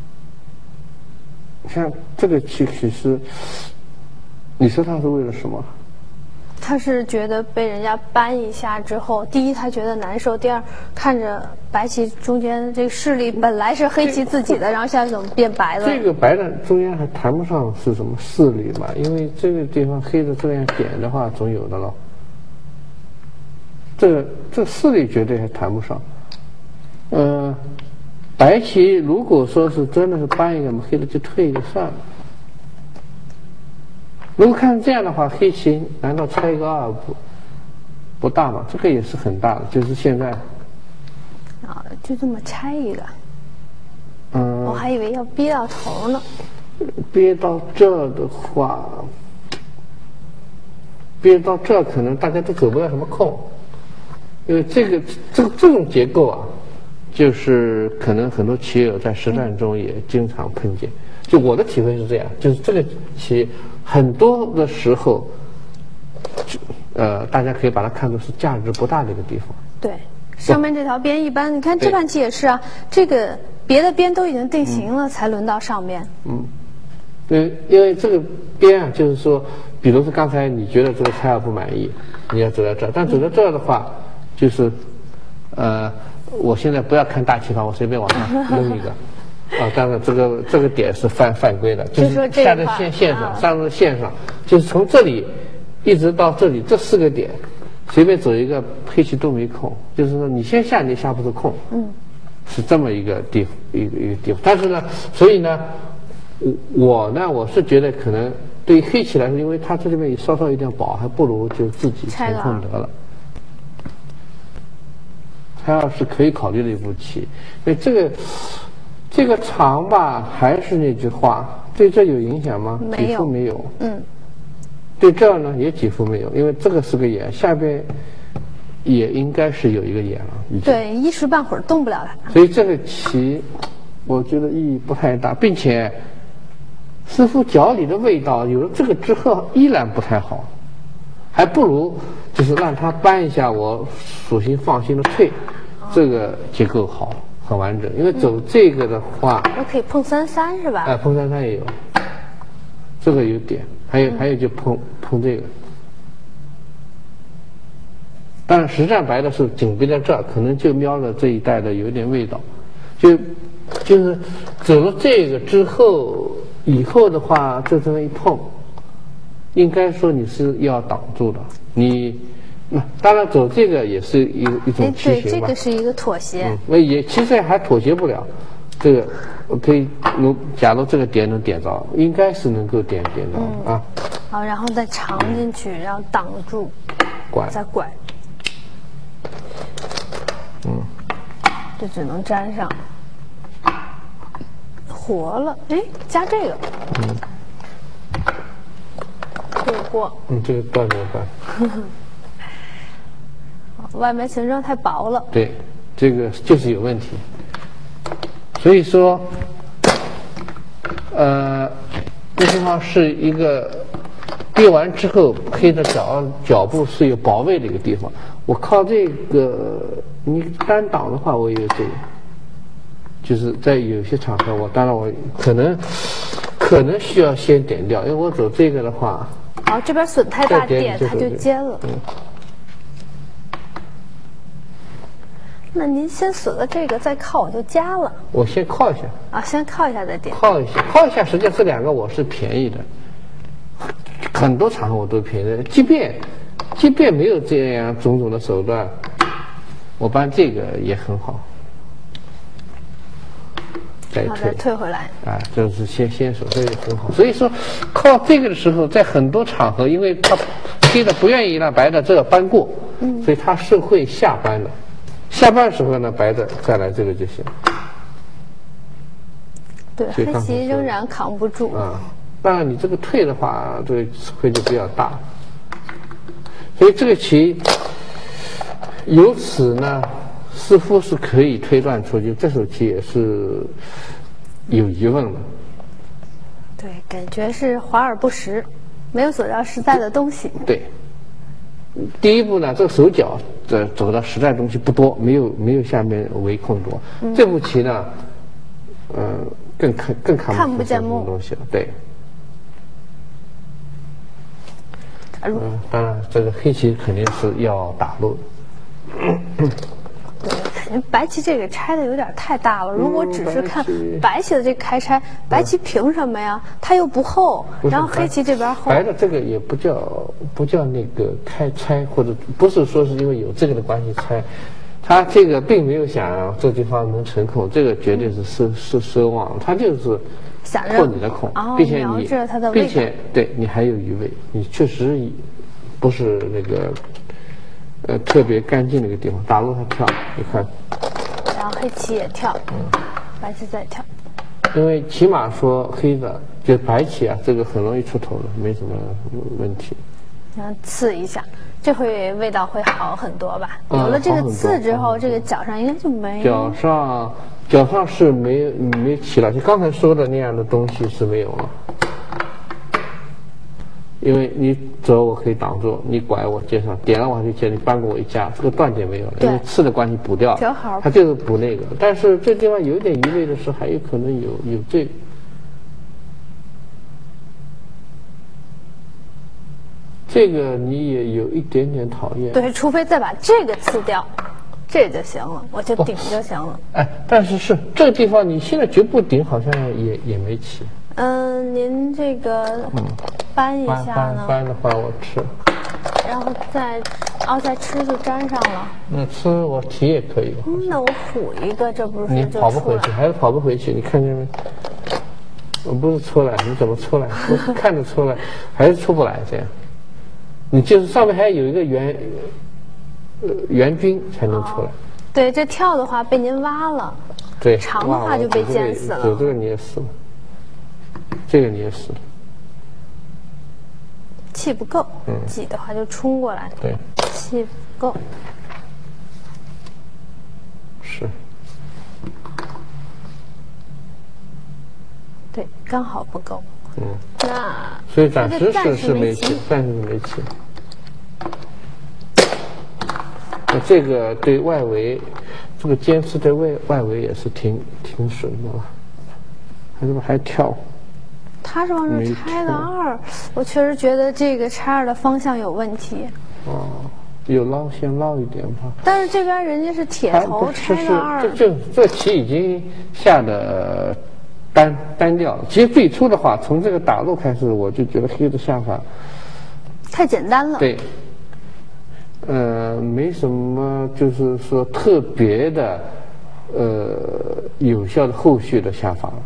像这个棋，其实你说他是为了什么？ 他是觉得被人家扳一下之后，第一他觉得难受，第二看着白棋中间这个势力本来是黑棋自己的，然后现在怎么变白了？ 这个白的中间还谈不上是什么势力嘛，因为这个地方黑的这样点的话，总有的了。这个这势力绝对还谈不上。呃，白棋如果说是真的是扳一个，黑的就退一个算了。如果看这样的话，黑棋难道拆一个二不不大吗？这个也是很大的，就是现在。 啊，就这么拆一个。 嗯。 我还以为要憋到头呢。 憋到这的话，憋到这可能大家都走不了什么空，因为这个这这种结构啊， 就是可能很多棋友在实战中也经常碰见。就我的体会是这样，就是这个棋很多的时候，呃，大家可以把它看作是价值不大的一个地方。 对，上面这条边一般，你看这盘棋也是啊，这个别的边都已经定型了，嗯、才轮到上面。 嗯，对，因为这个边啊，就是说，比如说刚才你觉得这个拆二不满意，你要走到这儿，但走到这儿的话，嗯、就是，呃，我现在不要看大棋盘，我随便往上扔一个。啊，当然这个这个点是犯犯规的，就是下在线线上，上在线上，就是从这里一直到这里这四个点，随便走一个黑棋都没空，就是说你先下你下不出空，嗯，是这么一个地一个一个地方。但是呢，所以呢，我我呢我是觉得可能对于黑棋来说，因为它这里面稍稍有点薄，还不如就自己填空得了。拆二是可以考虑的一步棋，因为这个。这个长吧，还是那句话，对这有影响吗？几乎没有。嗯。对这儿呢，也几乎没有，因为这个是个眼，下边也应该是有一个眼了。 对，一时半会儿动不了它。 所以这个棋，我觉得意义不太大，并且似乎脚里的味道有了这个之后依然不太好，还不如就是让他搬一下，我索性放心的退，这个结构好。很完整，因为走这个的话， 我可以碰三三是吧？ 哎，碰三三也有，这个有点，还有、嗯、还有就碰碰这个。当然，实战白的时候紧逼在这儿，可能就瞄了这一带的有点味道，就就是走了这个之后，以后的话，就这么一碰，应该说你是要挡住的，你。那当然，走这个也是一一种棋形吧。 对，这个是一个妥协。 嗯，那也其实还妥协不了。这个我可以，如假如这个点能点着，应该是能够点点着、嗯、啊。 好，然后再长进去，然后挡住， 拐， 再拐。 嗯， 这只能粘上。活了，哎，加这个。嗯。可以过。 嗯，这个断怎么办？ 外面形状太薄了， 对，这个就是有问题。所以说，呃，这地方是一个憋完之后，黑的脚脚部是有保卫的一个地方。我靠这个，你单挡的话，我也有这个，就是在有些场合，我当然我可能可能需要先点掉，因为我走这个的话， 哦，这边损太大，点它就尖了。嗯。那您先死了这个，再靠我就加了。 我先靠一下啊，先靠一下再点。 靠一下，靠一下，实际上这两个我是便宜的，很多场合我都便宜的。即便即便没有这样种种的手段，我搬这个也很好。再退， 再退回来。 啊，这是先先手，这也很好。所以说，靠这个的时候，在很多场合，因为他黑的不愿意让白的这个搬过，嗯，所以他是会下搬的。下半时候呢，白的再来这个就行。 对，黑棋仍然扛不住。 啊、嗯，当然你这个退的话，这个吃亏就比较大。所以这个棋由此呢，似乎是可以推断出，就这手棋也是有疑问的。 对，感觉是华而不实，没有走到实在的东西。 对。第一步呢，这个手脚的走到实在东西不多，没有没有下面围控多。嗯、这步棋呢，嗯、呃，更看更看看不见什么东西了。对。嗯、呃，当然，这个黑棋肯定是要打路。 对，感觉白棋这个拆的有点太大了。如果只是看白棋的这个开拆，白棋凭什么呀？它又不厚，然后黑棋这边厚。 白的这个也不叫不叫那个开拆，或者不是说是因为有这个的关系拆，他这个并没有想这地方能成空，这个绝对是奢奢奢望，他就是破你的空， 哦、 并且你并且对你还有余味，你确实不是那个。呃，特别干净的一个地方，打入它跳，你看。 然后黑棋也跳，嗯，白棋再跳。 因为起码说黑的，就白棋啊，这个很容易出头的，没什么问题。 然后刺一下，这回味道会好很多吧？有了这个刺之后，这个脚上应该就没。 脚上脚上是没没起了，就刚才说的那样的东西是没有了。因为你走我可以挡住，你拐我接上，点了我就接，你扳过我一夹，这个断点没有了，因为刺的关系补掉， 正好它就是补那个。但是这地方有点疑虑的是，还有可能有有这个。这个你也有一点点讨厌。 对，除非再把这个刺掉，这就行了，我就顶就行了。 哎，但是是这个地方你现在局部顶好像也也没起。 嗯，您这个扳一下呢？ 扳的话我吃， 然后再哦再吃就粘上了。 那吃我提也可以。 嗯，那我虎一个，这不是你跑不回去，还是跑不回去？你看见没？我不是出来，你怎么出来？我看着出来，还是出不来这样。你就是上面还有一个圆呃圆菌才能出来。哦、 对，这跳的话被您挖了。 对， 长的话就被煎死了。 有这个你也死了。这个你也是， 气不够，嗯，挤的话就冲过来， 对， 气不够， 是， 对，刚好不够， 嗯， 那所以暂时是是没起，暂时是没起。那这个对外围，这个尖刺对外外围也是挺挺损的了，还是不还跳？ 他是往这拆的二，我确实觉得这个拆二的方向有问题。 哦，有捞先捞一点吧。 但是这边人家是铁头拆的二， 这这这棋已经下的单单调了。其实最初的话，从这个打路开始，我就觉得黑的下法太简单了。 对，呃，没什么，就是说特别的，呃，有效的后续的下法了。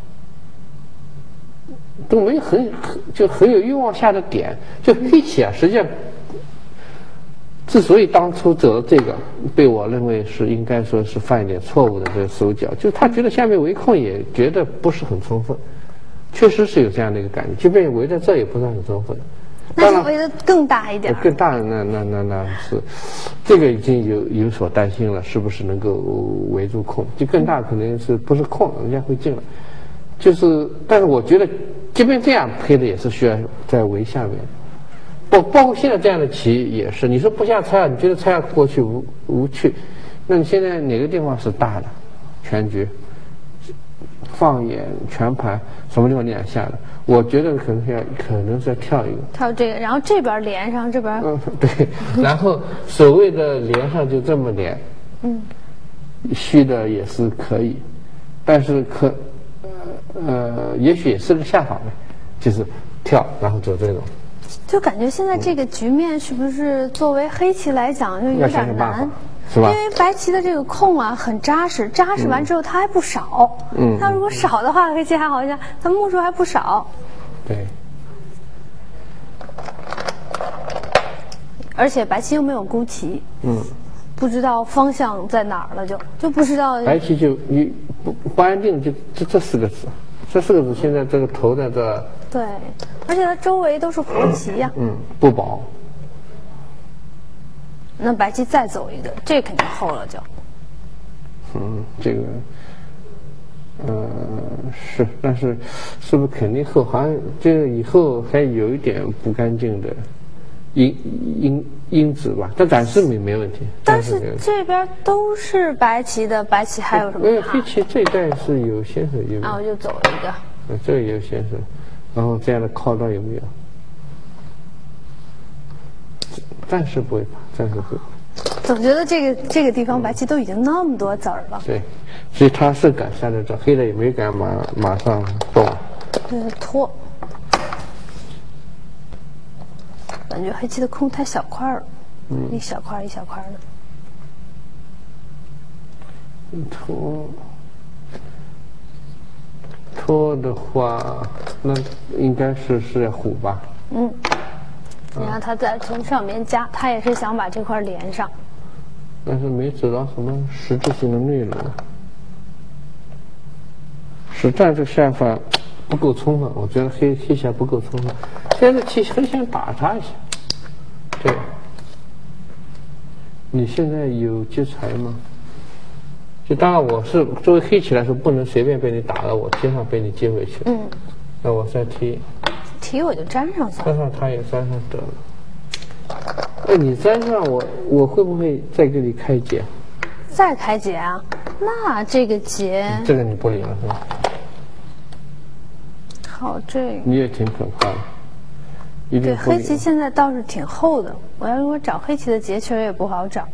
都没很就很有欲望下的点，就黑棋啊，实际上之所以当初走了这个，被我认为是应该说是犯一点错误的这个手脚，就是他觉得下面围控也觉得不是很充分，确实是有这样的一个感觉，即便围在这也不算很充分。 那是围的更大一点， 更大那那那那是，这个已经有有所担心了，是不是能够围住控？就更大可能是不是控，人家会进来。就是，但是我觉得，即便这样黑的也是需要在围下面，包包括现在这样的棋也是。你说不下拆二，你觉得拆二过去无无趣，那你现在哪个地方是大的？全局、放眼全盘，什么地方你想下的？我觉得可能是要，可能是要跳一个， 跳这个，然后这边连上，这边嗯对，然后所谓的连上就这么连，嗯，虚的也是可以，但是可。呃，也许也是个下法呗，就是跳，然后走这种。 就感觉现在这个局面是不是作为黑棋来讲就有点难， 是吧？ 因为白棋的这个控啊很扎实，扎实完之后它还不少。嗯，它如果少的话，黑棋还好一些，它目数还不少。 对。 而且白棋又没有孤棋。嗯。不知道方向在哪儿了，就就不知道。 白棋就你不不安定，就这这四个字，这四个字现在这个头在这。 对，而且它周围都是活棋呀。 嗯，不保。 那白棋再走一个，这肯定厚了就。 嗯，这个，呃，是，但是是不是肯定厚？好像这个以后还有一点不干净的。因因因子吧，但暂时没没问题。 但是这边都是白棋的，白棋还有什么？ 因为黑棋这一带是有先手有没有？ 啊，我就走一个。 嗯，这个也有先手，然后这样的靠到有没有？暂时不会怕，暂时不会。 总觉得这个这个地方白棋都已经那么多子儿了。 对，所以他是敢下在这，黑的也没敢马马上动。 嗯，拖。感觉黑棋的空太小块了，嗯，一小块一小块的。拖拖的话，那应该是是虎吧？ 嗯，你看他再从上面加，他也是想把这块连上。 但是没走到什么实质性的内容。实战这个下法不够充分，我觉得黑黑棋不够充分。现在棋很想打他一下， 对。你现在有劫财吗？就当然我是作为黑棋来说，不能随便被你打了，我接上被你接回去。嗯。那我再提。 提我就粘上算了。 粘上他也粘上得了。哎，你粘上我，我会不会再给你开劫？ 再开劫啊？那这个劫。 这个你不理了是吧？ 好，这个。 你也挺可怕的。一定对，黑棋现在倒是挺厚的。我要如果找黑棋的劫，确实也不好找。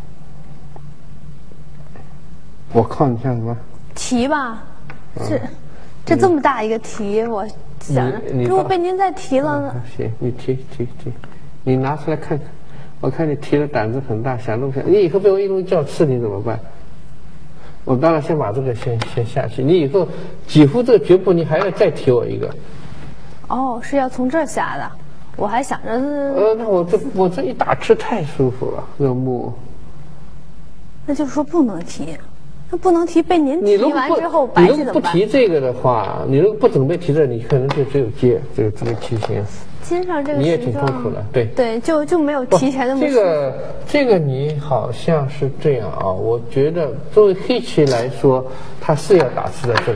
我靠，你像什么？ 提吧，是，嗯、这这么大一个提，我想着，如果被您再提了呢？ 嗯、行，你提提提，你拿出来看看。我看你提的胆子很大，想都不想。你以后被我一路叫吃，你怎么办？我当然先把这个先先下去。你以后几乎这个局部，你还要再提我一个。 哦，是要从这儿下的。我还想着， 呃，那我这我这一打吃太舒服了，这个木。 那就是说不能提，那不能提被您提完之后，白棋怎么办？ 你如果不提这个的话，你如果不准备提这，你可能就只有接这个这个棋形。 接上这个你也挺痛苦的，对对，就就没有提前那么。 这个这个你好像是这样啊，我觉得作为黑棋来说，它是要打吃在这里。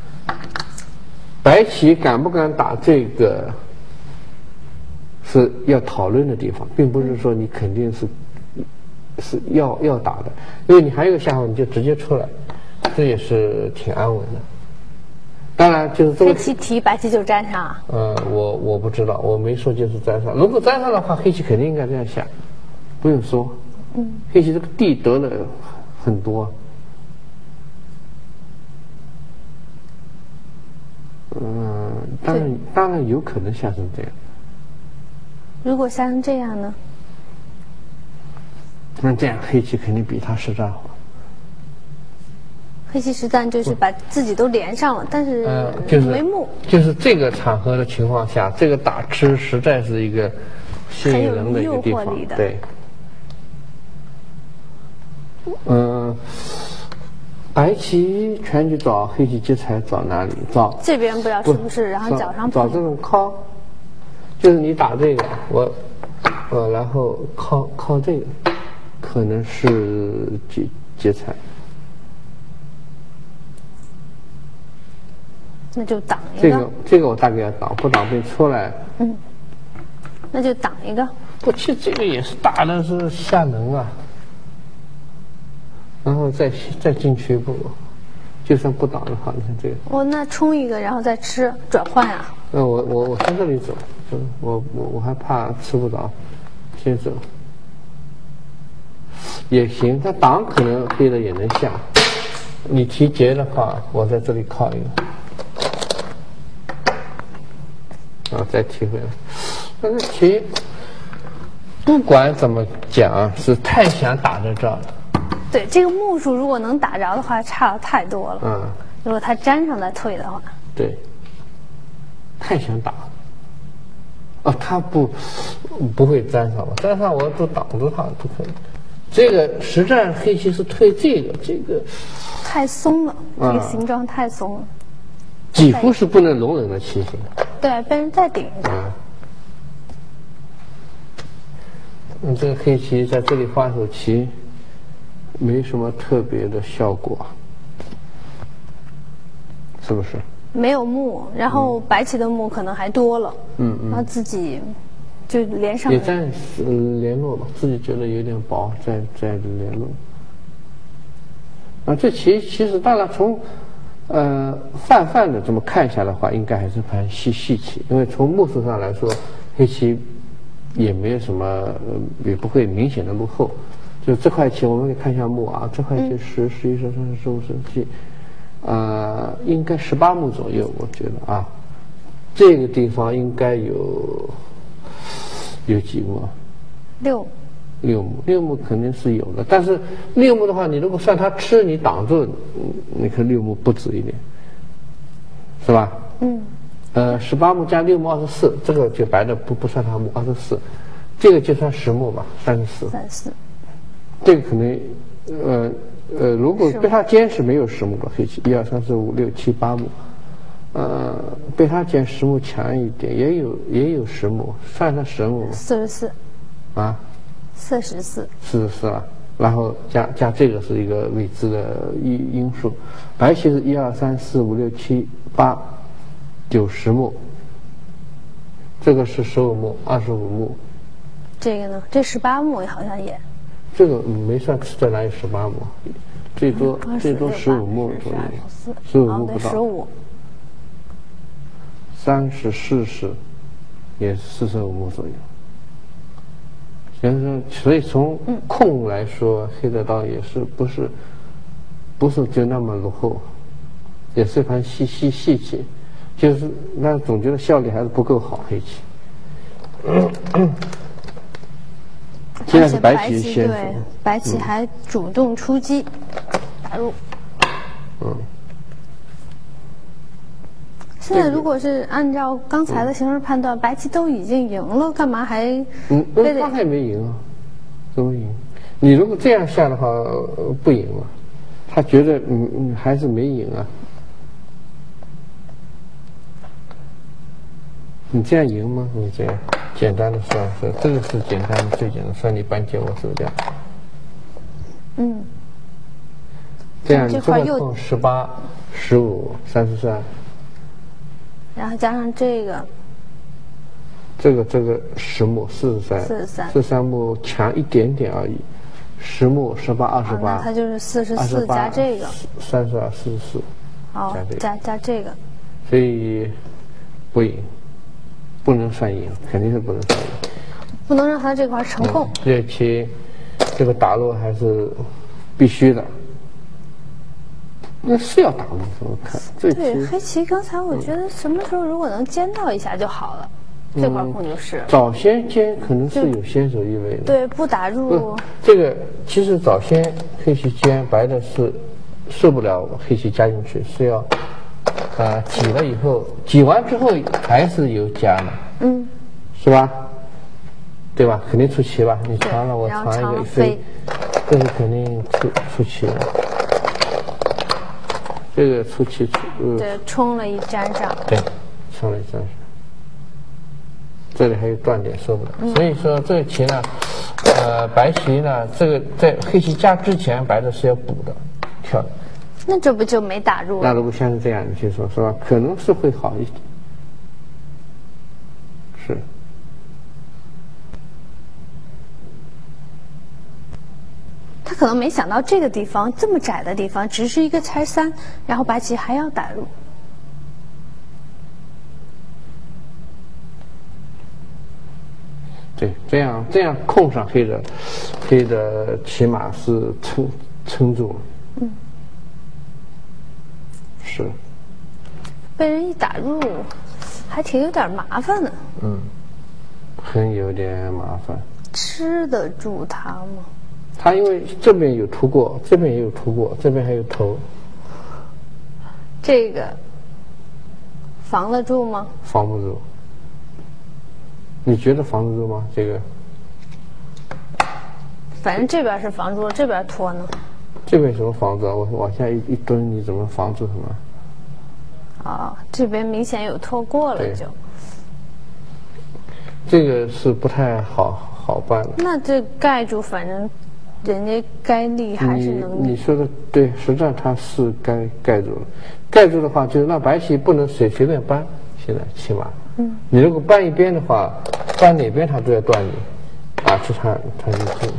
白棋敢不敢打这个？是要讨论的地方，并不是说你肯定是是要要打的，因为你还有一个下法，你就直接出来，这也是挺安稳的。当然，就是黑棋提，白棋就粘上啊。 嗯，我我不知道，我没说就是粘上。如果粘上的话，黑棋肯定应该这样下，不用说。嗯，黑棋这个地得了很多。嗯，当然当然有可能下成这样。 如果下成这样呢？ 那这样黑棋肯定比他实战好。 黑棋实战就是把自己都连上了，但是没目、 呃就是。就是这个场合的情况下，这个打吃实在是一个吸引人的一个地方。对。嗯、呃，白棋全局找黑棋劫财找哪里？找这边不知道是不是，然后脚上找这种靠。就是你打这个，我，呃，然后靠靠这个，可能是劫劫财。 那就挡一个。 这个这个我大概要挡，不挡被出来。 嗯。那就挡一个。 不，其实这个也是打的是下能啊。然后再再进去一步，就算不挡的话，你看这个。 我那冲一个，然后再吃转换啊。 那我我我从这里走。嗯，我我我还怕吃不着，先走也行。他挡可能黑的也能下，你提劫的话，我在这里靠一个，啊，再提回来。但是提不管怎么讲，是太想打在这儿了。 对，这个目数如果能打着的话，差的太多了。嗯，如果他粘上再退的话， 对，太想打了。哦，他不不会粘上吧？粘上我都挡住他不可以。这个实战黑棋是退这个，这个太松了，这个形状太松了， 几乎是不能容忍的棋形。 对，被人再顶一下。 嗯，这个黑棋在这里画手棋，没什么特别的效果，是不是？ 没有目，然后白棋的目可能还多了，嗯嗯，然后自己就连上也在联络吧，自己觉得有点薄，再再联络。啊，这棋其实当然从呃泛泛的这么看下的话，应该还是盘细细棋，因为从目数上来说，黑棋也没有什么，呃、也不会明显的落后。就这块棋，我们可以看一下目啊，这块棋十、十一、十二、十三、十五、十七。呃，应该十八目左右，我觉得啊，这个地方应该有有几目？ 六。 六目，六目肯定是有的，但是六目的话，你如果算他吃，你挡住，你看六目不止一点，是吧？嗯。呃，十八目加六目二十四，这个就白的不不算他目二十四，这个就算十目吧，三十四。 三十四。 这个可能，呃。呃，如果被他尖是没有十目的黑棋，一二三四五六七八目，呃，被他尖十目强一点，也有也有十目，算上十目。 四十四。 啊？ 四十四， 四十四了。然后加加这个是一个未知的因因素。白棋是一二三四五六七八九十目，这个是十五目，二十五目。 这个呢？这十八目好像也。 这个没算这哪有十八目，最多最多十五目左右，十五目不到。 十五。 三十四十，也是四十五目左右。先生，所以从空来说，嗯、黑的倒也是不是不是就那么落后，也是盘细细细棋，就是那总觉得效率还是不够好，黑棋。嗯嗯现在是白棋先手， 对，白棋还主动出击，嗯、打入。嗯。现在如果是按照刚才的形势判断，嗯、白棋都已经赢了，干嘛还？ 嗯，刚才没赢啊，怎么赢？你如果这样下的话，呃、不赢了。他觉得你你还是没赢啊。你这样赢吗？你这样简单的算是，这个是简单的最简单，算你半截我手掉。嗯。这样你这块空十八、十五、三十三。 然后加上这个。 这个这个十目四十三。 四十三。 这三目强一点点而已。十目十八二十八。 那它就是四十四加这个。 三十二四十四。 哦，加加这个。 所以不赢。不能算赢，肯定是不能算赢。 不能让他这块成空。 嗯、这棋，这个打入还是必须的。那是要打入，怎么看？这对黑棋，刚才我觉得什么时候如果能尖到一下就好了，嗯、这块空就是。 早先尖可能是有先手意味的。 对，不打入。 这个其实早先黑棋尖，白的是受不了黑棋加进去，是要。啊，挤了以后，挤完之后还是有加的，嗯，是吧？对吧？肯定出棋吧？你长了，我长一个一飞，这是肯定出出棋了。这个出棋出，呃、 对，冲了一粘上。 对，冲了一粘上。这里还有断点受不了，嗯、所以说这个棋呢，呃，白棋呢，这个在黑棋加之前，白的是要补的，跳的。 那这不就没打入了？ 那如果像是这样，你去说是吧？可能是会好一点。是。 他可能没想到这个地方这么窄的地方，只是一个拆三，然后白棋还要打入。 对，这样这样空上黑的，黑的起码是撑撑住了。嗯。是， 被人一打入，还挺有点麻烦的。 嗯，很有点麻烦。 吃得住他吗？ 他因为这边有突过，这边也有突过，这边还有头。 这个防得住吗？ 防不住。你觉得防得住吗？这个？ 反正这边是防住了，这边拖呢。 这边怎么防住啊？我往下一一蹲，你怎么防住什么？ 啊、哦，这边明显有拖过了就。 这个是不太好好办的。 那这盖住，反正人家该立还是能立。 你说的对，实际上他是该盖住了。盖住的话，就是让白棋不能随随便搬。现在起码，嗯，你如果搬一边的话，搬哪边他都要断你，啊，这他他就进。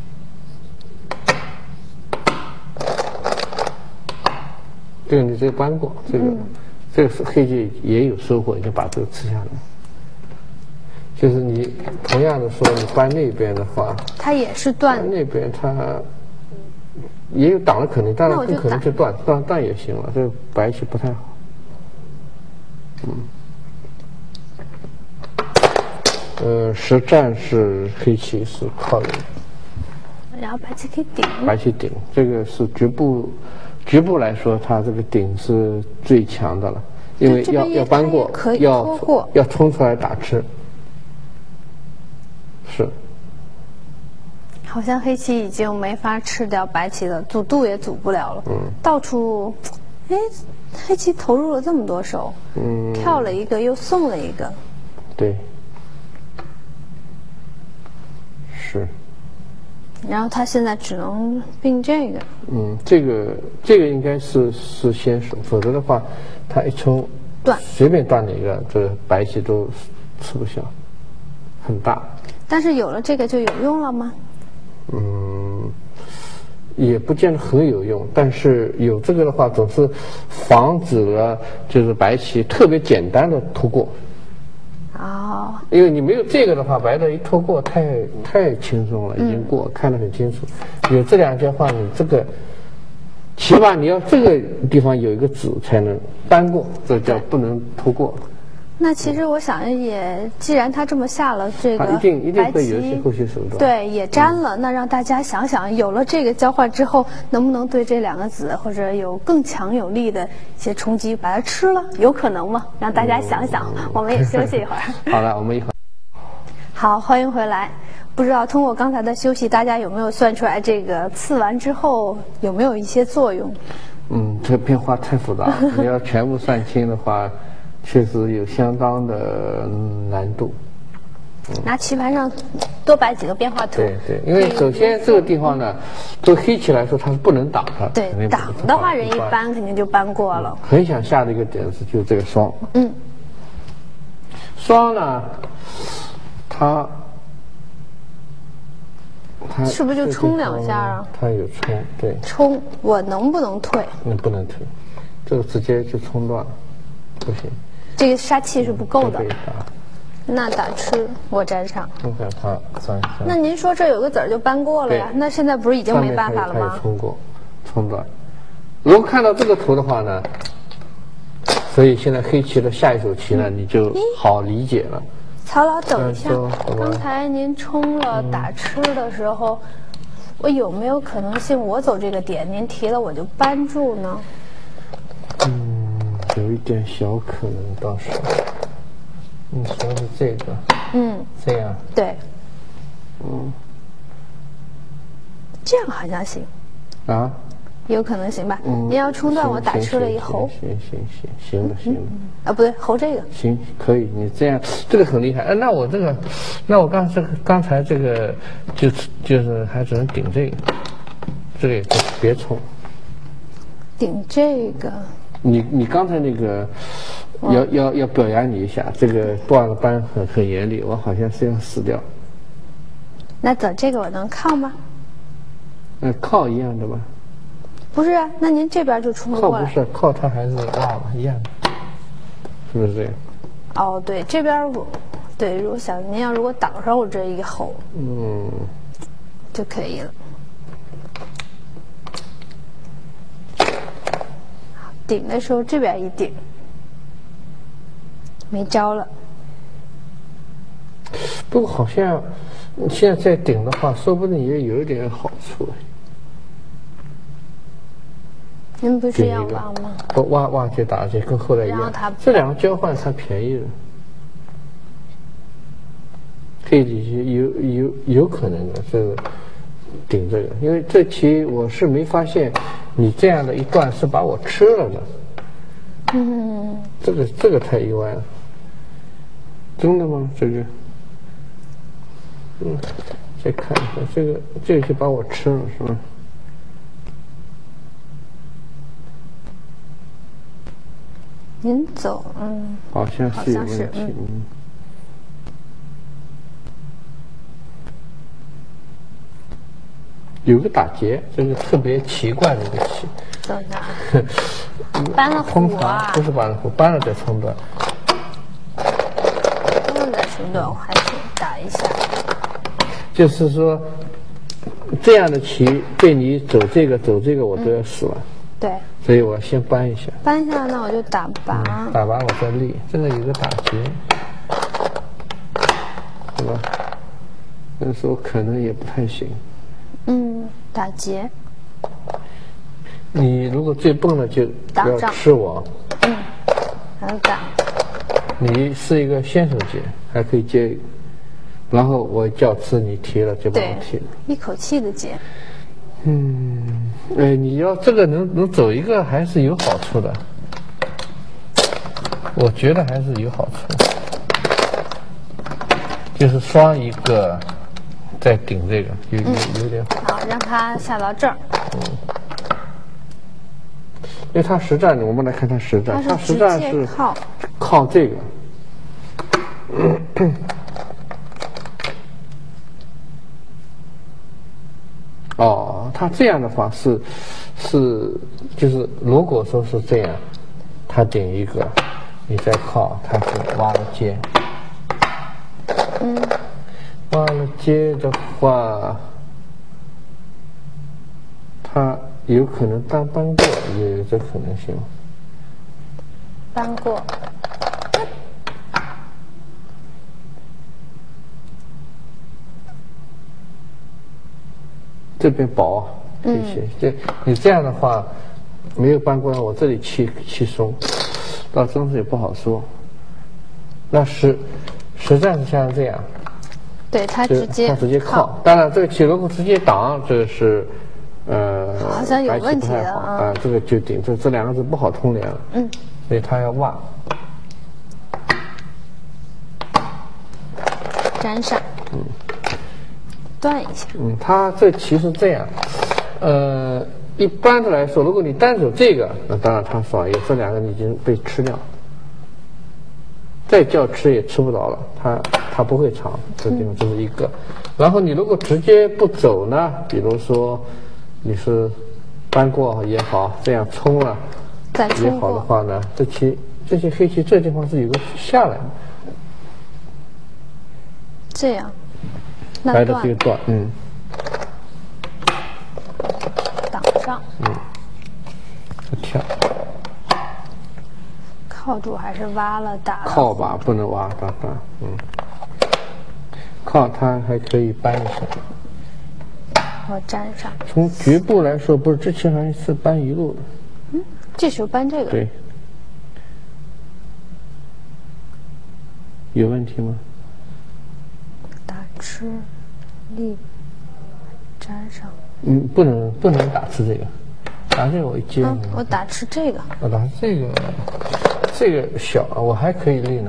这个你这个搬过，这个、嗯、这个是黑棋也有收获，就把这个吃下来。就是你同样的说，你搬那边的话， 它也是断。 那边它也有挡的可能，当然不可能就断，断断也行了。这个白棋不太好。嗯。呃，实战是黑棋是靠人。 然后白棋可以顶。 白棋顶，这个是局部。局部来说，它这个顶是最强的了，因为要要搬过，要要冲出来打吃。是。 好像黑棋已经没法吃掉白棋了，阻度也阻不了了。嗯。到处，哎，黑棋投入了这么多手，嗯，跳了一个又送了一个。 对。是。 然后他现在只能并这个。 嗯，这个这个应该是是先手，否则的话，他一冲断， 随便断哪个，这个白棋都吃不消，很大。 但是有了这个就有用了吗？ 嗯，也不见得很有用，但是有这个的话，总是防止了就是白棋特别简单的突过。 哦， 因为你没有这个的话，白的一突过太太轻松了，已经过、嗯、看得很清楚。有这两句话，你这个起码你要这个地方有一个子才能扳过，这叫不能突过。 那其实我想也，既然他这么下了这个， 一定一定会有一些后续手段。 对，也粘了、嗯。那让大家想想，有了这个交换之后，能不能对这两个子或者有更强有力的一些冲击，把它吃了？有可能吗？让大家想想。嗯、我们也休息一会儿。 好了，我们一会儿。 好，欢迎回来。不知道通过刚才的休息，大家有没有算出来这个刺完之后有没有一些作用？ 嗯，这个变化太复杂了，你要全部算清的话。确实有相当的难度。 嗯、拿棋盘上多摆几个变化图。 对对，因为首先这个地方呢，对黑棋来说它是不能挡的。 对，挡的话人一扳肯定就扳过了。 嗯、很想下的一个点子就是这个双。 嗯。 双呢，它它是不是就冲两下啊？ 它有冲，对。 冲，我能不能退？ 那不能退，这个直接就冲断了，不行。 这个杀气是不够的，那打吃我粘上。 不可怕，算算。 那您说这有个子儿就扳过了呀？那现在不是已经没办法了吗？ 冲过，冲断。如果看到这个图的话呢，所以现在黑棋的下一手棋呢，嗯、你就好理解了。 曹老，等一下，刚才您冲了打吃的时候，嗯、我有没有可能性我走这个点，您提了我就扳住呢？ 嗯。有一点小可能，倒是。你说是这个？嗯，这样。 对。 嗯， 这样好像行。 啊？ 有可能行吧？嗯。您要冲断我打吃了一猴。 行行行行的行的。 啊，不对，猴这个。 行，可以。你这样，这个很厉害。哎、啊，那我这个，那我刚才刚才这个，就就是还只能顶这个，这个也别冲。 顶这个。 你你刚才那个要、嗯、要要表扬你一下，这个断了扳很很严厉，我好像是要死掉。 那走这个我能靠吗？ 嗯，靠一样的吧。 不是啊，那您这边就冲不过来。 靠不是靠，它还是拉吧一样的，是不是这样？ 哦，对，这边我，对，我想您要如果挡上我这一吼， 嗯， 就可以了。顶的时候这边一顶，没招了。 不过好像现在再顶的话，说不定也有一点好处。 您不是要挖吗？ 不挖挖去打去，跟后来一样。这两个交换才便宜了。黑棋有有有可能的，这个顶这个，因为这棋我是没发现。你这样的一段是把我吃了的， 嗯， 这个这个太意外了，真的吗？这个，嗯，再看一下，这个这个就把我吃了是吧？ 您走，嗯， 好像是有问题，嗯。有个打劫，这个特别奇怪的一个棋。 走哪？搬了虎啊！不是搬了虎，搬了再冲断。 搬了再冲断，我还是打一下。 就是说，这样的棋被你走这个走这个，我都要死了。嗯、 对。所以我要先搬一下。 搬一下，那我就打拔。 嗯、打拔我再立，这个有个打劫，是吧？那时候可能也不太行。 嗯，打劫。 你如果最笨了，就不要吃我。 嗯，还有打。 你是一个先手劫，还可以接，然后我叫吃，你提了就把我提了。 一口气的劫。 嗯，哎，你要这个能能走一个，还是有好处的。我觉得还是有好处，就是双一个。 再顶这个，有有有点好，让它下到这儿。 嗯，因为它实战，我们来看它实战，它实战是靠靠这个。哦，它这样的话是是就是，如果说是这样，它顶一个，你再靠，它是挖了接。 嗯， 挖了接的话，它有可能当搬过，也有这可能性。 搬过。 这边薄，这些，这你这样的话，没有搬过来，我这里气气松，到中时也不好说。那实实战是像这样， 对，它直接它直接靠。当然，这个气如果直接挡，这个是呃， 好像有问题的啊、呃。这个就顶，这这两个字不好通联了。 嗯， 所以它要挖， 粘上。嗯。断一下。 嗯，它这棋是这样，呃，一般的来说，如果你单走这个，那当然它爽，有这两个已经被吃掉，再叫吃也吃不着了，它它不会长，这地方这是一个。然后你如果直接不走呢，比如说你是搬过也好，这样冲了也好的话呢，这棋这些黑棋这地方是有个下来的， 这样。 白的这个断，嗯， 挡上， 嗯，跳， 靠住还是挖了打了？ 靠吧，不能挖打打，嗯，靠它还可以搬一下。 我粘上。 从局部来说，不是之前好像是搬一路的， 嗯，这时候搬这个， 对，有问题吗？ 打吃。力粘上， 嗯，不能不能打吃这个，打这个我一接、 嗯。我打吃这个。 我打这个，这个小，我还可以立呢。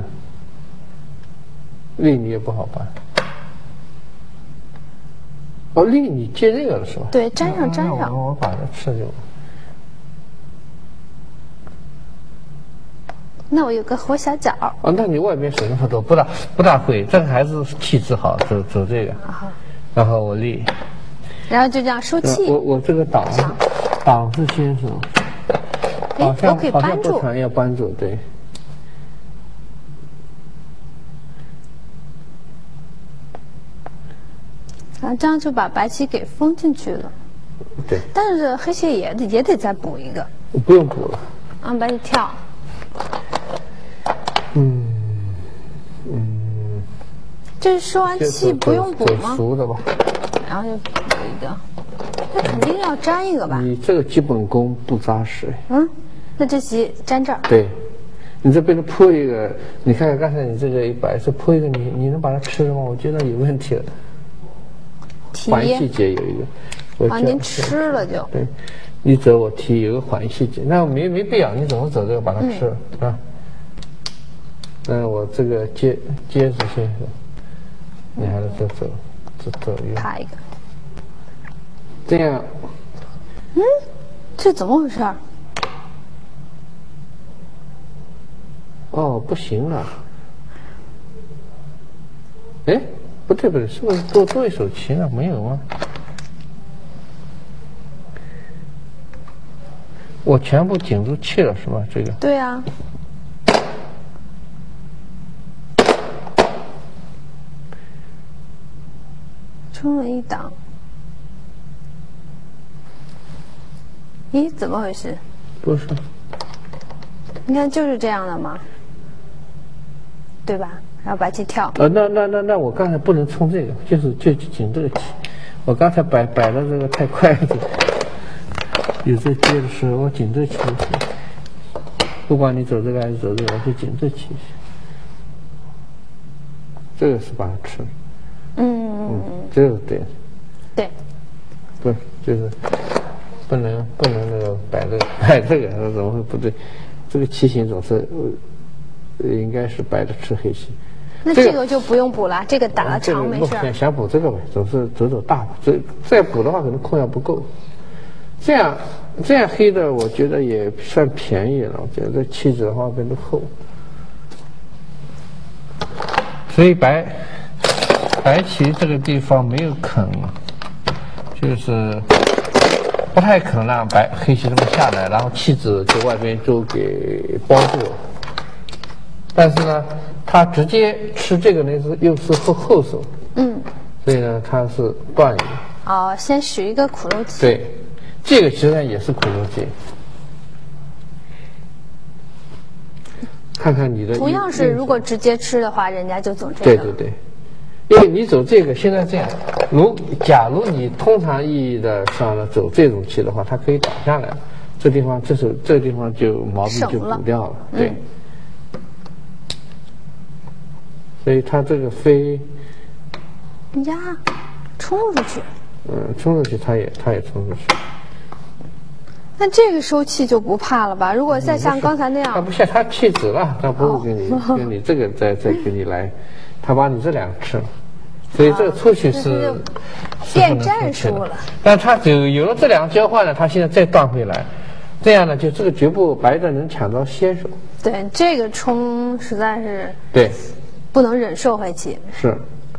立你也不好办。哦，立你接这个了是吧？ 对，粘上粘上。 我我把它吃就。 那我有个活小角。 哦，那你外面手那么多，不大不大会。这个孩子气质好，走走这个。 啊、 然后我立。 然后就这样收气。 我我这个挡挡是先生。 哎，我可以扳住。 要扳住，对。 啊，这样就把白棋给封进去了。 对。 但是黑棋也得也得再补一个。 不用补了。 啊，白棋跳。 嗯嗯， 这是收完气不用补吗？ 熟的吧。 然后就补一个，那肯定要粘一个吧？ 你这个基本功不扎实。 嗯，那这棋粘这儿。 对，你这边的铺一个，你看看刚才你这个一摆是铺一个，你你能把它吃了吗？我觉得有问题了。缓细节有一个。 啊，您吃了就。 对，你走我提有个缓细节，那没没必要，你怎么走这个把它吃了、嗯、啊？那我这个接接着先生，你还是这走，这走一个。 爬一个。 这样。 嗯，这怎么回事？ 哦，不行了。哎，不对不对，是不是多多一手棋呢？没有吗？我全部顶住气了是吧？这个。 对啊。冲了一档，咦，怎么回事？ 不是， 你看就是这样的嘛，对吧？然后白棋跳。 呃，那那那那我刚才不能冲这个，就是就紧这个棋，我刚才摆摆的这个太快了，有这接的时候我紧这棋，不管你走这个还是走这个，我就紧这棋，这个是把它吃了。 嗯嗯， 这个对， 对， 不就是不能不能那个摆这个摆这个，那怎么会不对？这个棋形总是呃应该是白的吃黑棋， 那这个就不用补了，这个打了长没事。 想想补这个呗，总是走走大，这再补的话可能空要不够。这样这样黑的，我觉得也算便宜了。我觉得这气质的话变得厚，所以白白棋这个地方没有肯，就是不太肯让白黑棋这么下来，然后气质就外边就给包住了。但是呢，他直接吃这个呢是又是后后手，嗯，所以呢他是断赢。 哦，先使一个苦肉计。 对。这个其实也是苦肉计，看看你的。 同样是，如果直接吃的话，人家就走这个。 对对对，因为你走这个，现在这样，如假如你通常意义的上呢走这种棋的话，它可以打下来，这地方这手这个地方就毛病就补掉了，对。嗯、所以它这个飞呀，冲出去。 嗯，冲出去，它也它也冲出去。 那这个收气就不怕了吧？如果再像刚才那样， 他不像他气质了，他不会跟你、哦、跟你这个再再给你来，他把你这两个吃了，所以这个出去是、哦、 变战术了。 但他只有了这两个交换呢，他现在再断回来，这样呢，就这个局部白的能抢到先手。 对，这个冲实在是对， 不能忍受黑棋。 是。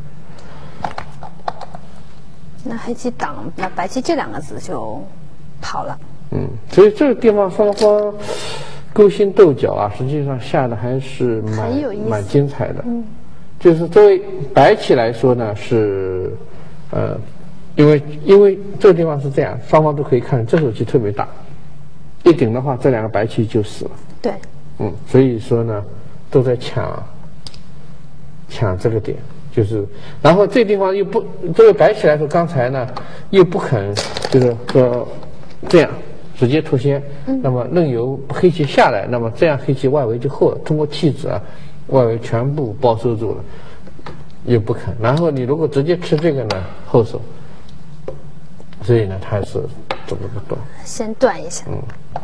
那黑棋挡，那白棋这两个子就跑了。 嗯，所以这个地方双方勾心斗角啊，实际上下的还是蛮蛮精彩的。嗯，就是作为白棋来说呢，是呃，因为因为这个地方是这样，双方都可以看这手棋特别大，一顶的话，这两个白棋就死了。 对。 嗯，所以说呢，都在抢抢这个点。就是，然后这地方又不，作为白棋来说，刚才呢又不肯，就是说这样直接脱先，嗯、那么任由黑棋下来，那么这样黑棋外围就厚了，通过气质啊，外围全部包收住了，又不肯。然后你如果直接吃这个呢，后手，所以呢他还是走的不断， 先断一下。嗯。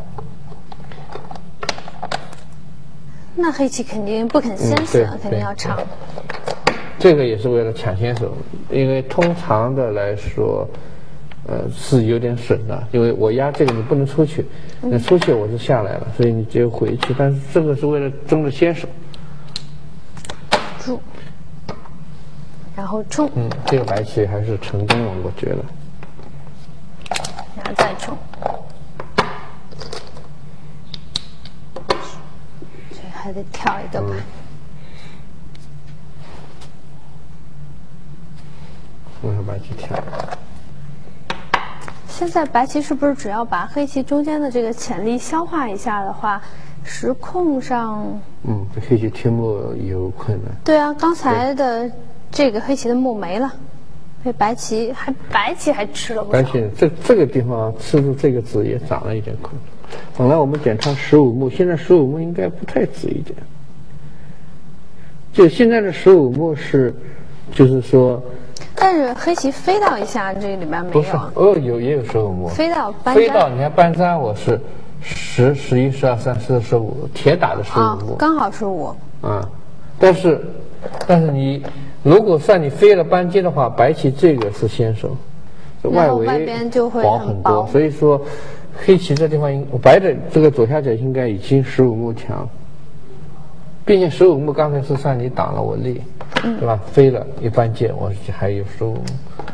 那黑棋肯定不肯先死，嗯、肯定要长。 这个也是为了抢先手，因为通常的来说，呃，是有点损的，因为我压这个你不能出去，那出去我是下来了，所以你只有回去，但是这个是为了争着先手。 住，然后冲。 嗯，这个白棋还是成功了，我觉得。 然后再冲。这还得跳一个吧。嗯我让白棋跳。 现在白棋是不是只要把黑棋中间的这个潜力消化一下的话，时控上？ 嗯，这黑棋贴目有困难。 对啊，刚才的这个黑棋的目没了，被白棋还白棋还吃了不少。 白棋这这个地方吃住这个子也长了一点困难。本来我们点它十五目，现在十五目应该不太值一点。就现在的十五目是，就是说。 但是黑棋飞到一下，这里边没有。 不是，哦，有也有十五目。 飞到搬飞到，你看搬山我是十、十一、十二、十三、十四、十五，铁打的十五目， 刚好十五。 啊，但是但是你如果算你飞了搬接的话，白棋这个是先手，外围外边就会薄很多，所以说黑棋这地方应白的这个左下角应该已经十五目强，并且十五目刚才是算你挡了我力。嗯、对吧？飞了一般箭，我还有十五。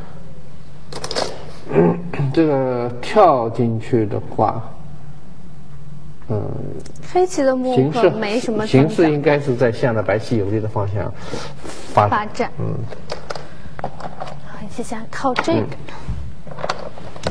嗯，这个跳进去的话，嗯， 黑棋的目可没什么形势，应该是在向着白棋有利的方向发发展。嗯，黑棋想靠这个，嗯、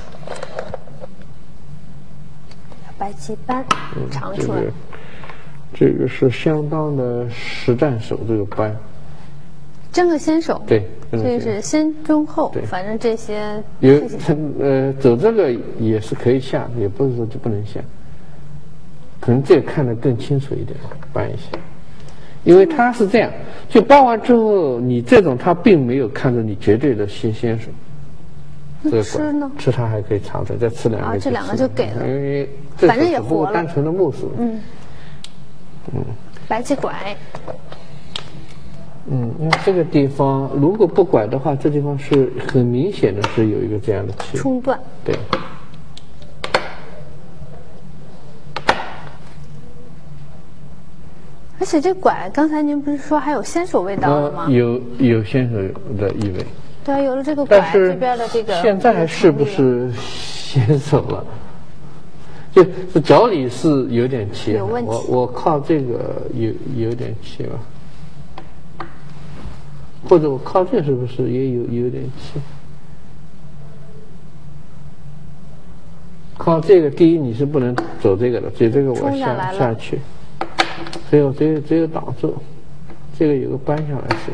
白棋搬长出来、嗯这个。这个是相当的实战手，这个搬。 争个先手， 对， 这是先中后，反正这些有呃走这个也是可以下，也不是说就不能下，可能这个看得更清楚一点，搬一下，因为他是这样，就搬完之后，你这种他并没有看着你绝对的先先手， 那吃呢？ 吃它还可以藏着，再吃两个， 啊，这两个就给了， 因为反正也活了， 单纯的目数， 嗯嗯，白棋拐。 嗯，因为这个地方如果不拐的话，这地方是很明显的是有一个这样的气冲断。 对。 而且这拐，刚才您不是说还有先手味道了吗？ 呃、有有先手的意味。 对啊，有了这个拐这边的这个。 现在是不是先手了？就是脚里是有点气， 有问题。 我我靠这个有有点气了，或者我靠这是不是也有有点气？靠这个，第一你是不能走这个的，走这个我下下去。所以我只有只有挡住，这个有个扳下来是。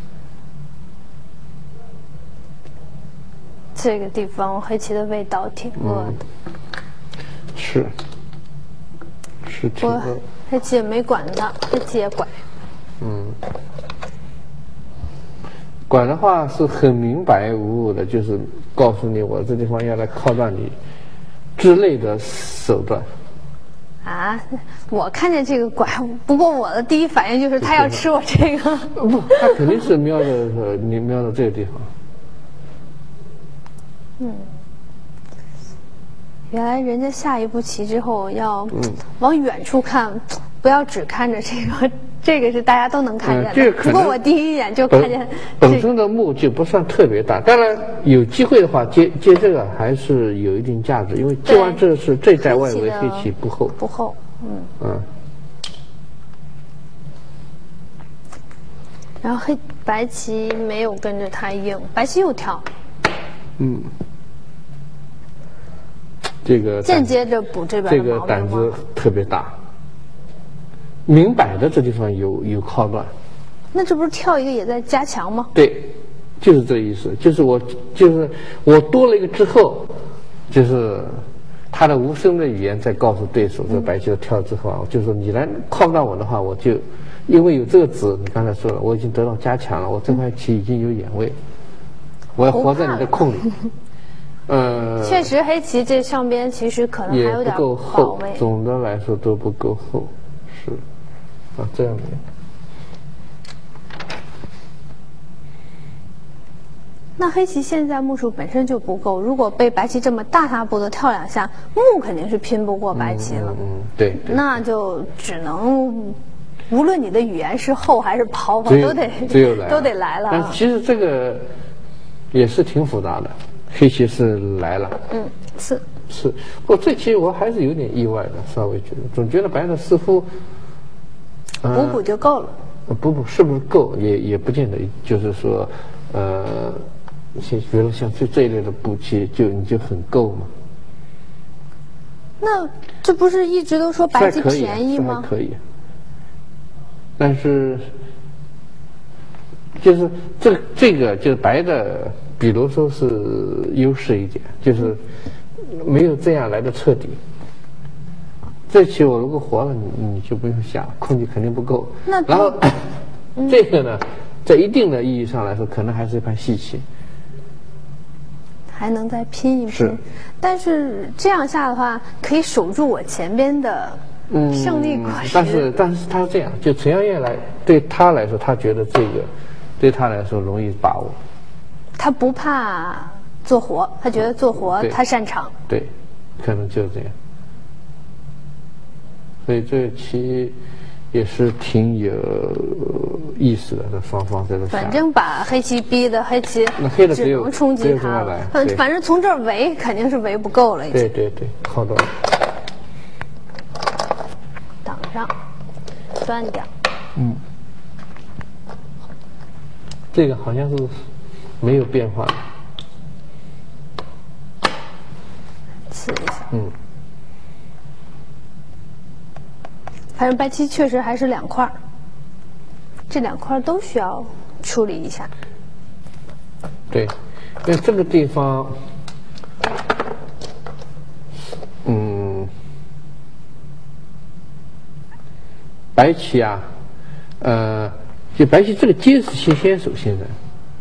这个地方黑棋的味道挺恶的。 嗯、是。是挺恶。 黑棋也没管他，黑棋也拐。 嗯。拐的话是很明白无误的，就是告诉你我这地方要来靠断你之类的手段。 啊，我看见这个拐，不过我的第一反应就是他要吃我这个。 不，他肯定是瞄的你瞄到这个地方。 嗯，原来人家下一步棋之后要往远处看，不要只看着这个，这个是大家都能看见的。 嗯、这个不过我第一眼就看见、 这个、本身的目就不算特别大，当然有机会的话接接这个还是有一定价值，因为接完这是这在外围黑棋不厚不厚，嗯嗯。 然后黑白棋没有跟着他应，白棋又跳， 嗯。这个间接着补这边这个胆子特别大，明摆的这地方有有靠断。 那这不是跳一个也在加强吗？ 对，就是这意思，就是我就是我多了一个之后，就是他的无声的语言在告诉对手，这白棋的跳之后啊，就是说你来靠断我的话，我就因为有这个子，你刚才说了，我已经得到加强了，我这块棋已经有眼位，我要活在你的空里。呃， 确实，黑棋这上边其实可能还有点不够厚，总的来说都不够厚，是啊，这样的。 那黑棋现在目数本身就不够，如果被白棋这么大踏步的跳两下，目肯定是拼不过白棋了。 嗯，嗯对, 对。 那就只能，无论你的语言是厚还是薄，都得都得来了。 但其实这个也是挺复杂的。黑棋是来了， 嗯，是是，不过这棋我还是有点意外的，稍微觉得，总觉得白的似乎补补就够了， 补补是不是够，也也不见得，就是说，呃，像比如像这这一类的补棋，就你就很够嘛。 那这不是一直都说白棋便宜吗？ 可以，但是就是这这个就是白的。比如说是优势一点，就是没有这样来的彻底。这棋我如果活了，你你就不用下，空间肯定不够。 那然后、嗯、这个呢，在一定的意义上来说，可能还是一盘细棋， 还能再拼一拼。是，但是这样下的话，可以守住我前边的胜利果实。 嗯、但是但是他这样，就陈阳烨来对他来说，他觉得这个对他来说容易把握。 他不怕做活，他觉得做活他擅长。 对，可能就是这样。所以这个棋也是挺有意思的，这双方在这下。 反正把黑棋逼的黑棋， 那黑的只能冲击他了。反反正从这儿围肯定是围不够了，已经。 对对对，靠到。 挡上，断掉。 嗯。这个好像是。没有变化， 刺一下。 嗯， 反正白棋确实还是两块，这两块都需要处理一下。 对，因为这个地方，嗯，白棋啊，呃，就白棋这个阶是先先手现在。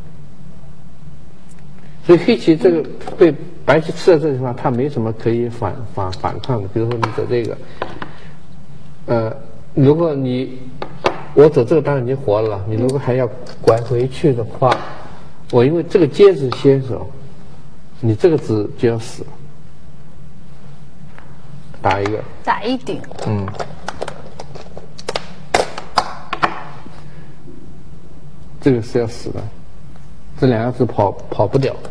所以黑棋这个被白棋吃在这地方，它没什么可以反反反抗的。比如说你走这个，呃，如果你我走这个当然已经活了，你如果还要拐回去的话，我因为这个阶是先手，你这个子就要死，打一个， 打一顶， 嗯，这个是要死的，这两个子跑跑不掉，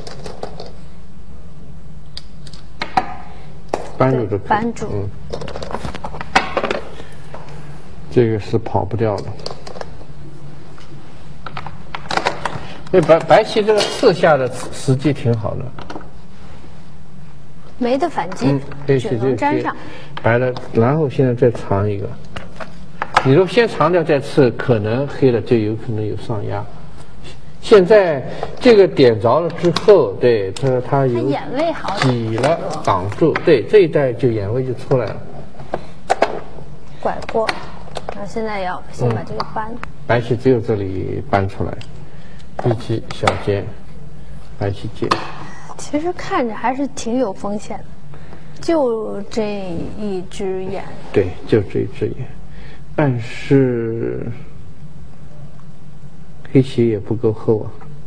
扳住就可以， 扳住， 嗯，这个是跑不掉的。这白白棋这个刺下的时机挺好的， 没得反击， 嗯，黑只棋这些能粘上。 白的，然后现在再长一个，你如果先长掉再刺，可能黑的就有可能有上压。现在这个点着了之后，对它它它有眼位好， 挤了挡住，对这一带就眼位就出来了。 拐过，然后现在要先把这个扳。 白棋只有这里搬出来，黑棋小尖，白棋接。 其实看着还是挺有风险的，就这一只眼。 对，就这一只眼，但是黑棋也不够厚啊。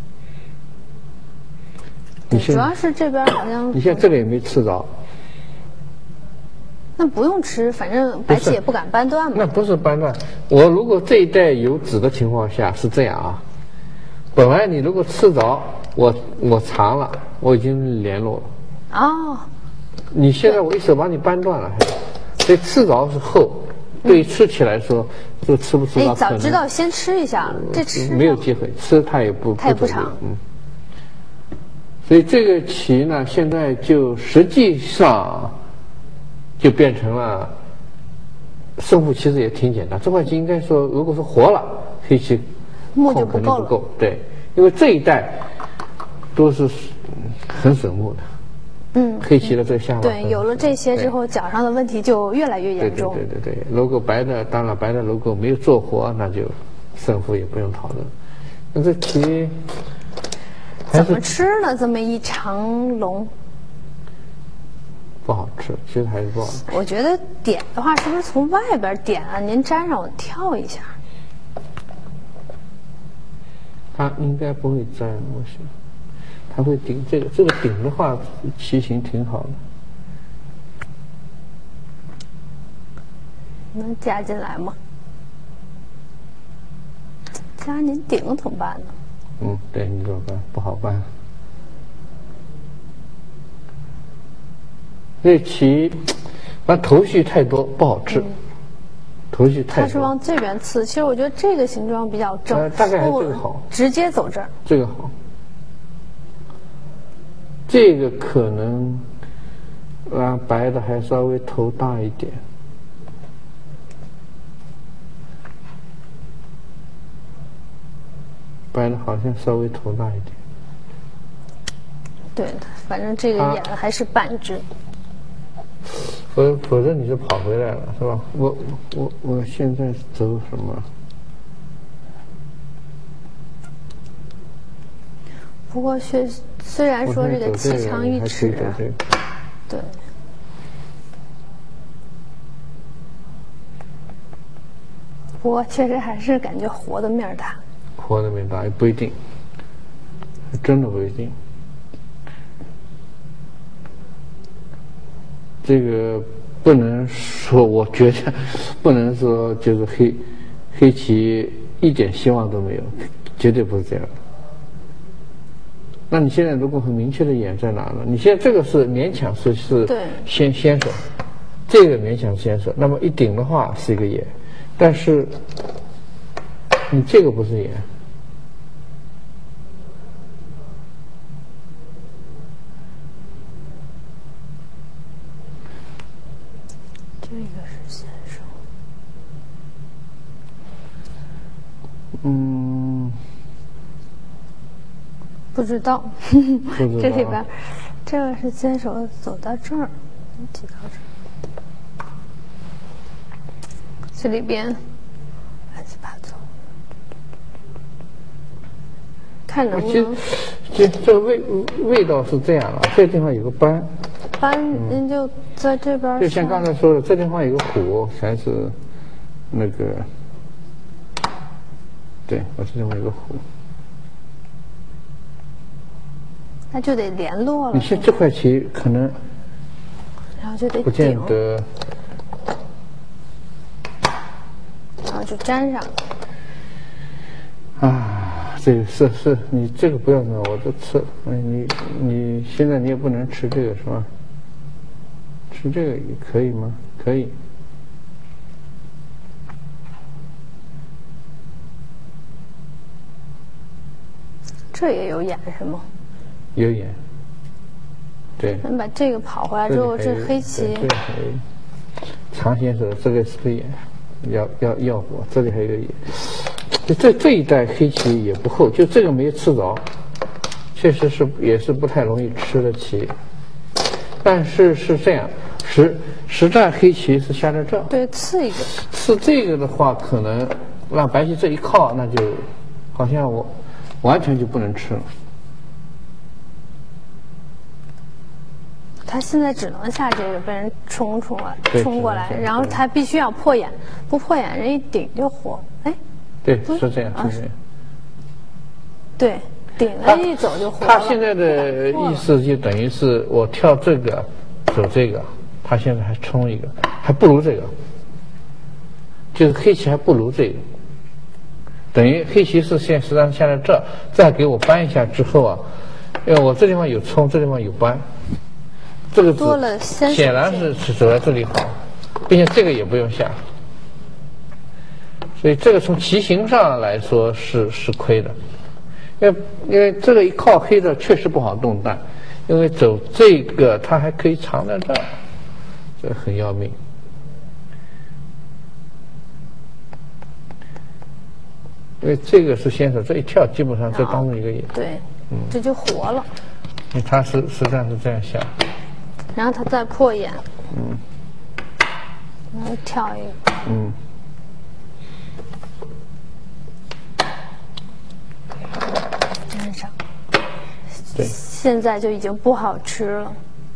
你主要是这边好像你现在这个也没吃着， 那不用吃，反正白棋也不敢扳断嘛。 那不是扳断。我如果这一带有子的情况下是这样啊，本来你如果吃着，我我长了，我已经联络了。 哦。 你现在我一手把你扳断了，所以吃着是厚，对于吃起来说，就吃不吃到。 哎，早知道先吃一下了，这吃没有机会，吃它也不它也不长。 嗯。所以这个棋呢，现在就实际上就变成了胜负，其实也挺简单。这块棋应该说，如果说活了，黑棋目就不够了。 不够，对，因为这一带都是很省目的。 嗯， 黑棋的这个下法。 对，有了这些之后，脚上的问题就越来越严重。 对对对对对，如果白的，当然白的如果没有做活，那就胜负也不用讨论。那这棋怎么吃呢？这么一长龙不好吃，其实还是不好吃。 我觉得点的话，是不是从外边点啊？您粘上我跳一下。 他应该不会粘，我想。他会顶这个，这个顶的话，棋形挺好的。 能加进来吗？加您顶怎么办呢？ 嗯，对，你怎么办？不好办。这棋，反正头绪太多，不好吃。嗯、头绪太多。 它是往这边刺，其实我觉得这个形状比较正。 呃，大概还是这个好。 直接走这儿。 这个好。这个可能让白的还稍微头大一点，白的好像稍微头大一点。 对，反正这个眼还是半只。 否否则你就跑回来了，是吧？我我我现在走什么？ 不过虽虽然说这个棋长一尺，对，不过确实还是感觉活的面大。 活的面大也不一定，真的不一定。这个不能说，我觉得不能说就是黑黑棋一点希望都没有，绝对不是这样的。那你现在如果很明确的眼在哪呢？你现在这个是勉强是是先先手，这个勉强先手。那么一顶的话是一个眼，但是你这个不是眼。 这个是先手。 嗯。 不知道，这里边，这个是先手走到这儿，挤到这儿，这里边乱七八糟，看能不能。 这这个味味道是这样啊，这地方有个斑， 斑您就在这边。 就像刚才说的，这地方有个虎，才是那个对，我这地方有个虎。 那就得联络了。 你现这块棋可能， 然后就得不见顶， 得， 然后就粘上。 啊，这个是是，你这个不要弄，我这吃，哎，你你现在你也不能吃这个是吧？吃这个也可以吗？可以。 这也有眼是吗？ 有眼。对。 咱把这个跑回来之后，这黑棋。 对，还有长先手，这个是个眼，要要要火，这里还有一个眼。这这一带黑棋也不厚，就这个没吃着，确实是也是不太容易吃的棋。但是是这样，实实战黑棋是下在这儿。 对，刺一个。 刺这个的话，可能让白棋这一靠，那就好像我完全就不能吃了。 他现在只能下这个，被人冲出来， 对冲过来， 只能下然后他必须要破眼，不破眼人一顶就活。哎， 对， 不是这样， 啊是这样。 对，顶了一走就活了。 他现在的意思就等于是我跳这个，走这个，他现在还冲一个，还不如这个，就是黑棋还不如这个。等于黑棋是现实际上下在这儿，再给我搬一下之后啊，因为我这地方有冲，这地方有搬，这个多了先手显然是是走在这里好，并且这个也不用下，所以这个从棋形上来说是是亏的，因为因为这个一靠黑的确实不好动弹，因为走这个它还可以藏在这儿，这很要命。因为这个是先手，这一跳基本上这当中一个眼， 对，嗯，这就活了。 因为他实实际上是这样下， 然后他再破眼， 嗯， 然后跳一个， 嗯， 粘上。 对， 现在就已经不好吃了。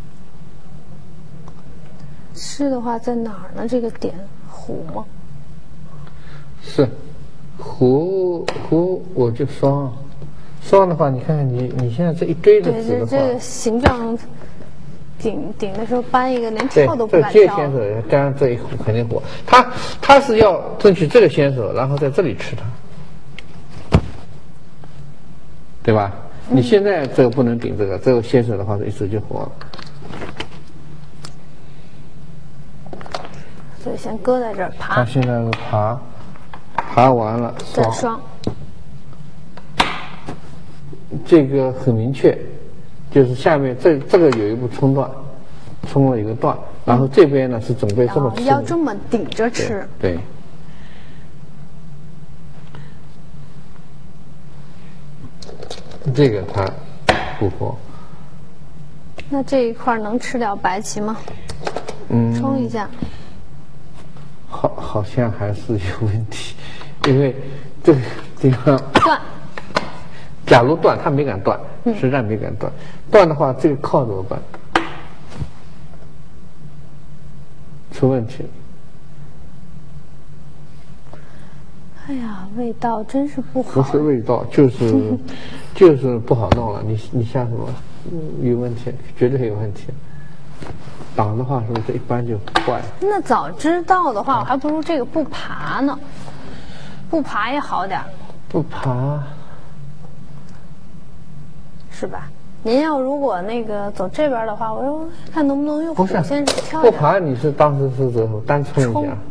吃的话在哪儿呢？这个点虎吗？ 是。胡胡我就双，双的话，你看看你你现在这一堆的子的话， 对，这这个形状顶顶的时候搬一个，连对， 跳都不这敢跳。 接先手当然这一虎肯定活，他他是要争取这个先手，然后在这里吃它，对吧？嗯、你现在这个不能顶这个，这个先手的话，一直就活了。 所以先搁在这儿爬。 他现在是爬。爬完了， 再双， 这个很明确，就是下面这这个有一步冲段，冲了一个段，然后这边呢是准备这么吃， 要这么顶着吃， 对。对这个它不活。 那这一块能吃了白棋吗？ 嗯， 冲一下。 好，好像还是有问题。因为这个地方断， 假如断，他没敢断，实战没敢断。断的话，这个靠怎么办？出问题了。 哎呀，味道真是不好。 不是味道，就是就是不好弄了。你你下什么？有问题，绝对有问题。挡的话，是不是一般就坏了？ 那早知道的话，我还不如这个不爬呢。不爬也好点儿， 不爬， 是吧？您要如果那个走这边的话，我说看能不能用虎先手跳。 不爬，你是当时是怎么单冲一下？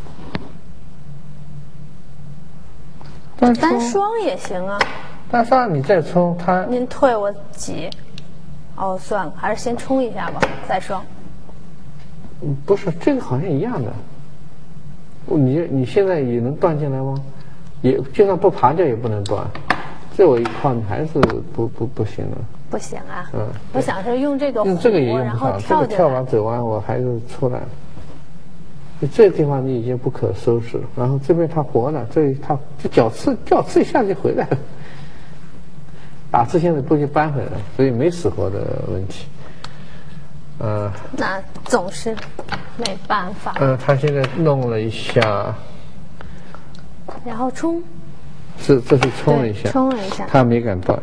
单单双也行啊。 单双你再冲它， 您退我几？哦，算了，还是先冲一下吧，再双。 嗯，不是，这个好像一样的。你你现在也能断进来吗？也就算不爬掉也不能断，这我一靠你还是不不不行的。 不行啊！ 嗯， 我想是用这个用这个也用然不上，这后跳进来。 个跳完走完我还是出来了。这个地方你已经不可收拾了，然后这边它活了，这它这脚刺脚刺一下就回来了，打刺现在不就扳回来了，所以没死活的问题。呃， 那总是没办法。 呃，他现在弄了一下， 然后冲， 是这是冲了一下， 冲了一下， 他没敢断，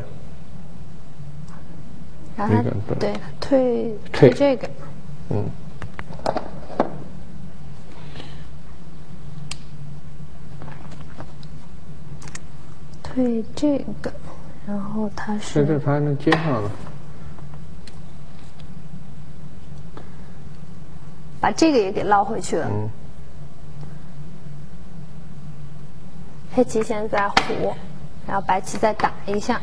然后他没敢断， 对退退这个， 嗯。 退这个，然后他是这他还能接上了， 把这个也给捞回去了。 嗯， 黑棋现在胡，然后白棋再打一下，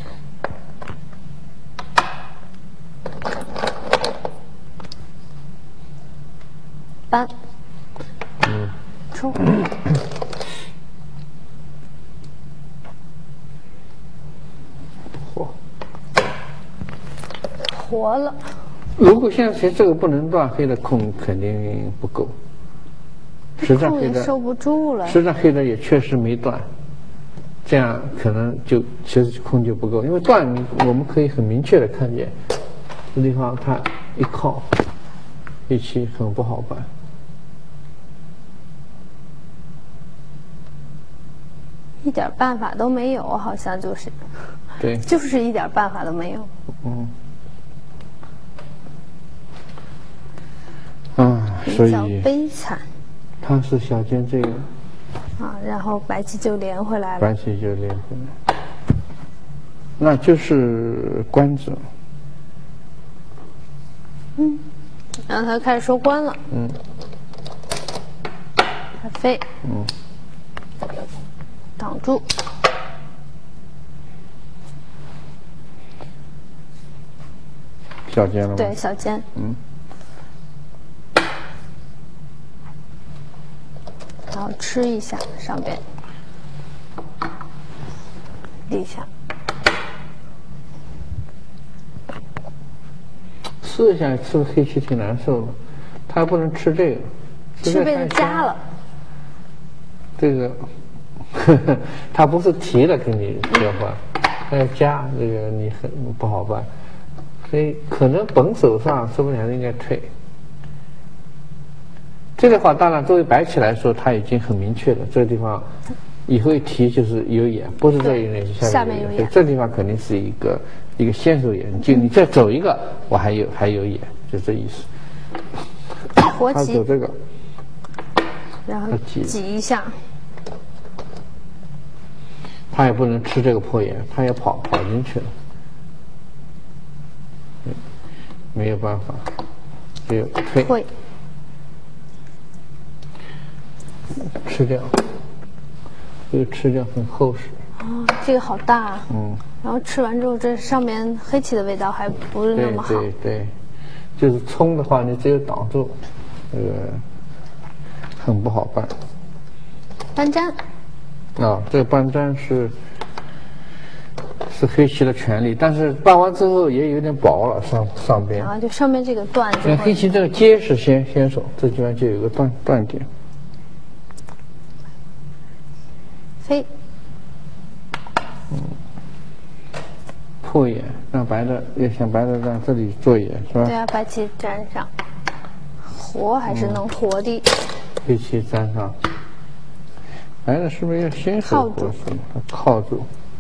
扳， 嗯， 冲。活了。 如果现在谁这个不能断，黑的空肯定不够。实战黑的收不住了。 实战黑的也确实没断，这样可能就其实空就不够，因为断我们可以很明确的看见，这地方它一靠，黑棋很不好办。 一点办法都没有，好像就是。 对。 就是一点办法都没有。 嗯。啊，所以比较悲惨。 他是小尖这个。 啊，然后白棋就连回来了。 白棋就连回来，那就是官子。 嗯，然后他开始收官了。 嗯。 他飞。 嗯。 挡住。 小尖了吗？ 对，小尖。 嗯。 然后吃一下上边，立下。 试一下，吃个黑棋挺难受的，他不能吃这个， 吃被他夹了。 这个，呵呵，他不是提了跟你交换，他要夹，这个你很不好办，所以可能本手上说不定还是应该退。这个话当然作为白棋来说，他已经很明确了，这个地方以后一提就是有眼，不是这一类就下面有眼，这地方肯定是一个一个先手眼，就你再走一个，我还有还有眼，就这意思。 活棋。 他走这个， 然后挤一下。 他也不能吃这个破眼，他也跑跑进去了，没有办法，只有退。 退。 吃掉，这个吃掉很厚实。 哦，这个好大啊。 嗯。 然后吃完之后，这上面黑棋的味道还不是那么好。 对对对，就是冲的话，你只有挡住，这个很不好办。 搬粘。 啊，这个搬粘是是黑棋的权利，但是搬完之后也有点薄了，上上边。 啊，就上面这个断。 那黑棋这个结是先先手，这地方就有个断断点。 飞。 嗯。破眼，让白的也想白的让这里做眼是吧？ 对啊，白棋粘上，活还是能活的。 嗯、黑棋粘上，白的是不是要先手活是吗？靠住。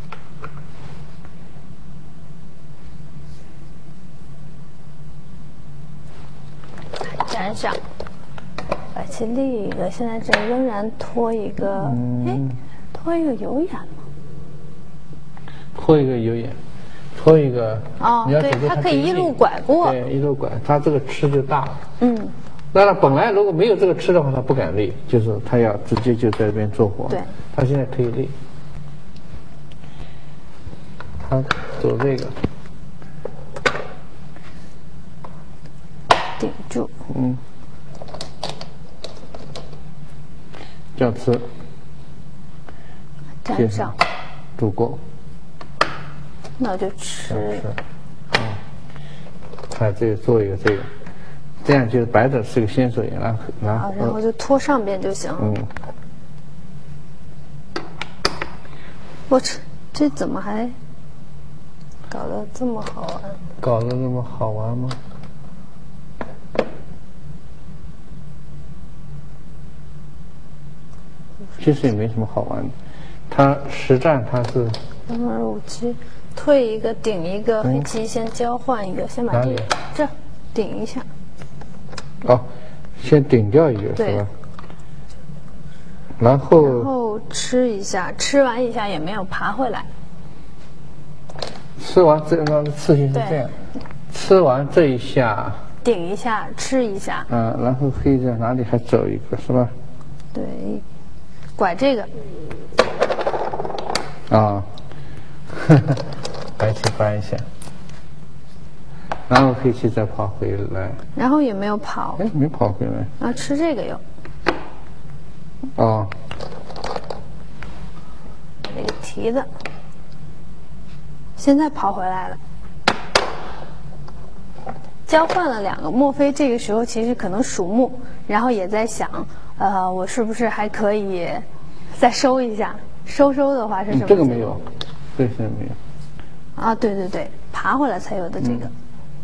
粘上，白棋立一个，现在这仍然拖一个，哎、嗯，拖一个有眼吗？ 拖一个有眼，拖一个。 哦，对，它可以一路拐过。 对，一路拐，它这个吃就大了。 嗯。 那他本来如果没有这个吃的话，他不敢立，就是他要直接就在这边做活。 对。 他现在可以立，他走这个。 顶住。 嗯。这样吃。 粘上。 足够。 那我就吃。 嗯。他这个做一个这个，这样就是白的是个先手眼，然后然后然后就拖上边就行。 嗯。 我这这怎么还搞得这么好玩？ 搞得那么好玩吗？其实也没什么好玩的， 它实战它是三二五七，退一个顶一个，黑棋先交换一个，先把这个这顶一下。 哦，先顶掉一个是吧？然后然后吃一下，吃完一下也没有爬回来。 吃完这个次序是这样，吃完这一下顶一下，吃一下。 嗯，然后黑在哪里还走一个是吧？ 对，拐这个。 啊，白棋搬一下，然后黑棋再跑回来。 然后也没有跑。 哎，没跑回来。 啊，吃这个又。 哦。 这个提的。现在跑回来了，交换了两个。莫非这个时候其实可能数目，然后也在想，呃，我是不是还可以再收一下？收收的话是什么？ 这个没有，这些没有。 啊，对对对，爬回来才有的这个。嗯、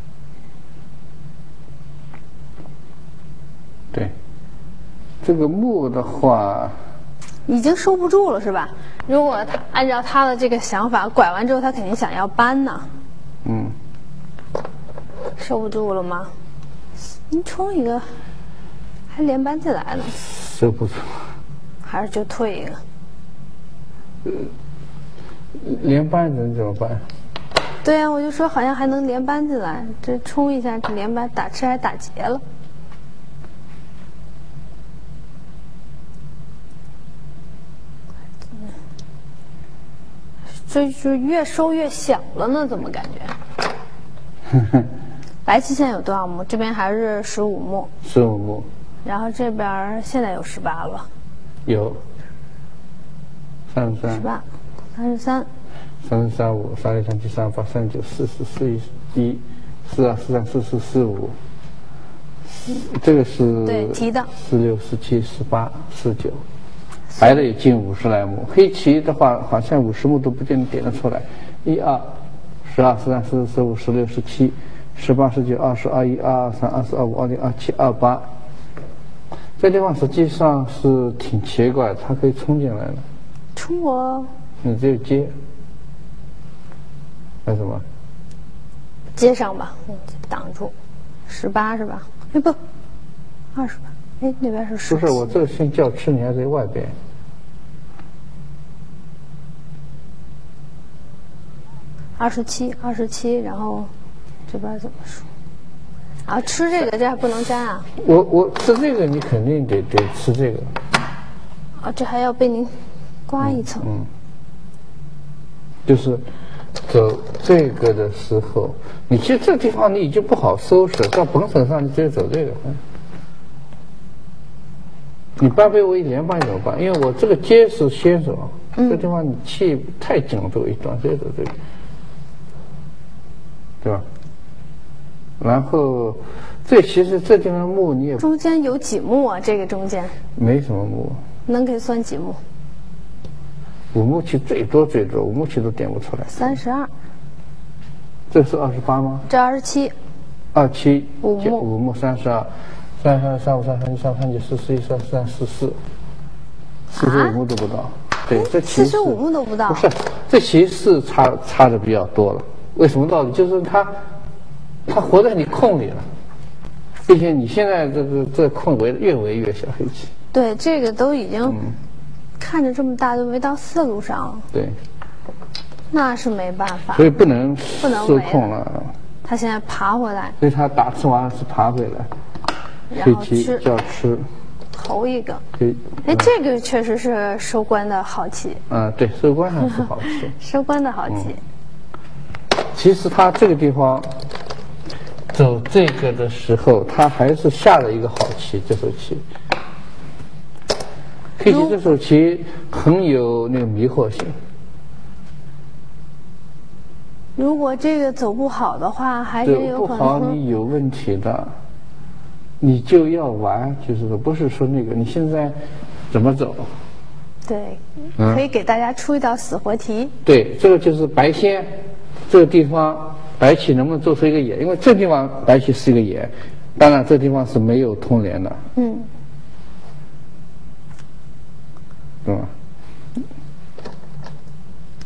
对，这个目的话。 已经收不住了是吧？如果他按照他的这个想法，拐完之后他肯定想要搬呢。 嗯。 收不住了吗？您冲一个，还连搬起来了。 收不住。 还是就退一个。 呃，连搬人怎么办？ 对呀、啊，我就说好像还能连搬进来，这冲一下连搬打吃还打劫了。所以就越收越小了呢，怎么感觉？白棋现在有多少目？这边还是十五目。 十五目。 然后这边现在有十八了。 有。三十三。 十八，三十三。 三十三五，三六三七三八三九四十四一一，四二四三四四四五。这个是对提的。 四六四七四八四九。白的也近五十来目，黑棋的话好像五十目都不见得点得出来。一二，十二、十三、十四、十五、十六、十七、十八、十九、二十、二一、二二三、二四、二五、二六、二七、二八。这地方实际上是挺奇怪，它可以冲进来的。 冲我？ 你只有接，还是什么？ 接上吧，挡住。十八是吧？哎不，二十八。哎，那边是十。 不是，我这个先叫吃，你还在外边。 二十七，二十七，然后这边怎么说？啊，吃这个这还不能粘啊？ 我我吃这个，你肯定得得吃这个。 啊，这还要被您刮一层。 嗯。嗯就是走这个的时候，你其实这个地方你已经不好收拾，到本手上你直接走这个。你搬飞我一连搬怎么办？因为我这个接是先手，嗯、这地方你气太紧了，这一段直接走这个，对吧？然后这其实这地方目你也中间有几目啊？这个中间没什么目， 能给算几目？ 五目棋最多最多，五目棋都点不出来。 三十二， 这是二十八吗？ 这二十七， 二七五目五目三十二。三三三五三三七三三九四十一三四三四四，四十五目都不到。对，这棋四十五目都不到。 不是，这棋是差差的比较多了。为什么道理？就是他他活在你空里了，并且你现在这个这空围越围越小，黑棋。 对，这个都已经、嗯、看着这么大，都围到四路上了。 对， 那是没办法。 所以不能不能失控了。 他现在爬回来。 所以他打吃完是爬回来。 然后吃叫吃， 头一个。 对， 哎，这个确实是收官的好棋。 嗯，对，收官上是好棋。 收官的好棋、 嗯。其实他这个地方走这个的时候，他还是下了一个好棋，这手棋。黑棋这手棋很有那个迷惑性。 如果这个走不好的话，还是有可能。 走不好，你有问题的。你就要玩，就是说，不是说那个你现在怎么走？ 对，嗯、可以给大家出一道死活题。 对，这个就是白先，这个地方白棋能不能做出一个眼？因为这地方白棋是一个眼，当然这地方是没有通连的。嗯，对吧？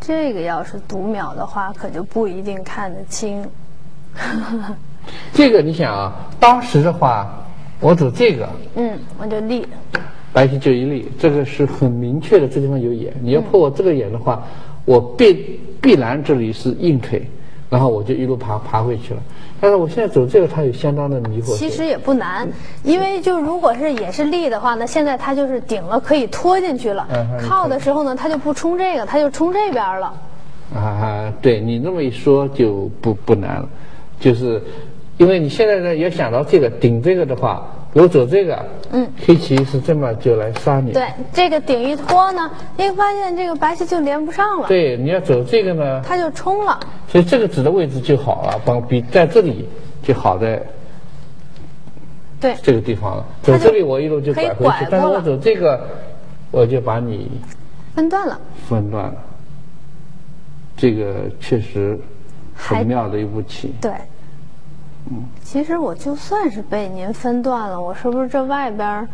这个要是读秒的话，可就不一定看得清。 这个你想啊，当时的话，我走这个， 嗯，我就立， 白棋就一立，这个是很明确的，这地方有眼。你要破我这个眼的话，嗯、我必必然这里是硬腿，然后我就一路爬爬回去了。但是我现在走这个，它有相当的迷惑。 其实也不难，因为就如果是也是立的话呢，现在它就是顶了，可以拖进去了。嗯、靠的时候呢，它就不冲这个，它就冲这边了。 啊，对你那么一说就不不难了，就是。因为你现在呢也想到这个顶这个的话，我走这个，嗯，黑棋是这么就来杀你。 对，这个顶一拖呢，你会发现这个白棋就连不上了。 对，你要走这个呢， 它就冲了。 所以这个子的位置就好了，帮比在这里就好在， 对这个地方了。走这里我一路就拐回去，但是我走这个，我就把你分断了。 分断了。这个确实很妙的一步棋。 对。嗯，其实我就算是被您分断了，我是不是这外边？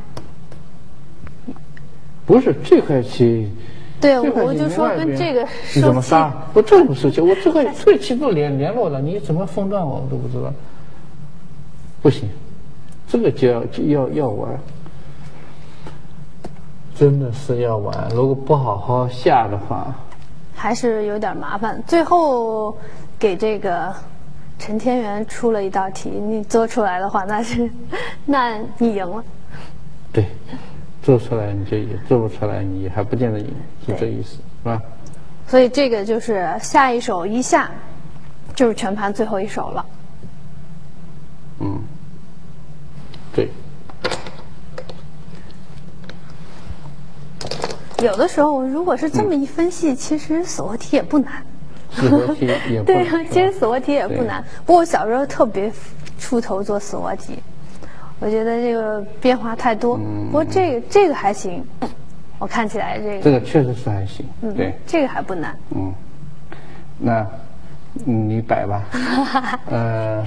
不是这块棋。 对，我就说跟这个你怎么杀？我这不是棋，我这块这棋都联联络了，你怎么分断我，我都不知道。不行，这个就要就要要玩，真的是要玩。如果不好好下的话， 还是有点麻烦。最后给这个。陈天元出了一道题，你做出来的话，那是，那你赢了。 对，做出来你就赢，做不出来你还不见得赢，是这意思，是吧？ 所以这个就是下一手一下，就是全盘最后一手了。 嗯，对。 有的时候，如果是这么一分析，嗯、其实死活题也不难。 死活题也不对啊，其实死活题也不难。不过我小时候特别出头做死活题，我觉得这个变化太多。嗯、不过这个这个还行，我看起来这个这个确实是还行。 嗯， 对， 这个还不难。 嗯，那你摆吧，呃，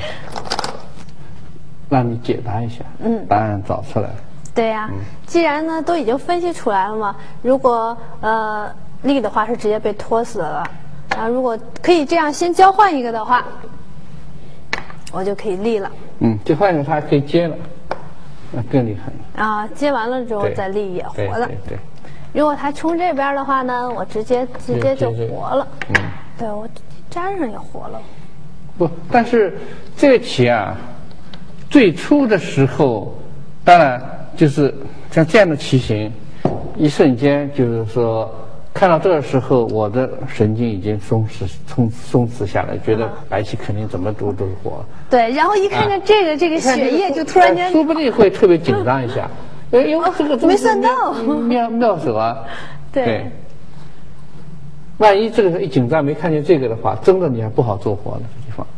让你解答一下，嗯，答案找出来。 对呀、啊，嗯、既然呢都已经分析出来了嘛，如果呃立的话是直接被拖死了。啊，如果可以这样先交换一个的话，我就可以立了。 嗯，交换一个它还可以接了，那更厉害。 啊，接完了之后再立也活了。 对 对, 对。 如果他冲这边的话呢，我直接直接就活了。嗯，对我粘上也活了。 不，但是这个棋啊，最初的时候，当然就是像这样的棋形，一瞬间就是说。看到这个时候，我的神经已经松弛、松松弛下来，觉得白棋肯定怎么读都是活。 对，然后一看见这个、啊、这个血液，就突然间， 说不定会特别紧张一下，因为这个没算到妙妙手啊。 对。 对。万一这个一紧张没看见这个的话，真的你还不好做活的这地方。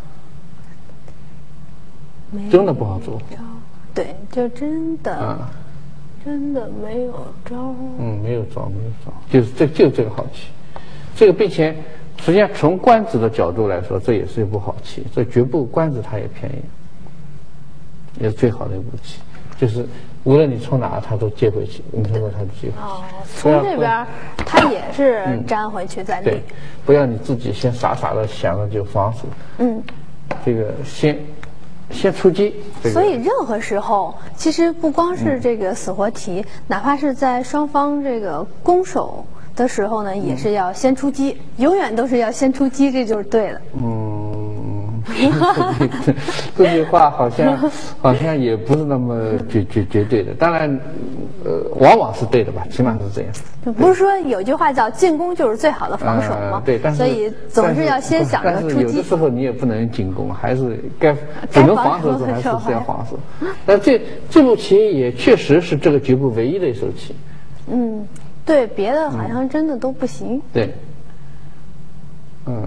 真的不好做。 对，就真的。啊。真的没有招， 嗯，没有招，没有招，就是这就这个好棋，这个并且实际上从官子的角度来说，这也是一步好棋，这绝不官子它也便宜，也是最好的一步棋，就是无论你从哪它都接回去，你从哪它都接回去。 哦，从这边它也是粘回去再立、嗯。 对，不要你自己先傻傻的想着就防守。嗯，这个先。先出击、这个， 所以任何时候，其实不光是这个死活题，嗯、哪怕是在双方这个攻守的时候呢，嗯、也是要先出击，永远都是要先出击，这就是对的。 嗯，这句话好像好像也不是那么绝绝绝对的，当然，呃，往往是对的吧，起码是这样。 不是说有句话叫进攻就是最好的防守吗？ 呃、对，但是所以总是要先想着出击。 但是有的时候你也不能进攻，还是该只能防守的时候还是要防守。但这这步棋也确实是这个局部唯一的一手棋。 嗯，对，别的好像真的都不行。 嗯、对，嗯，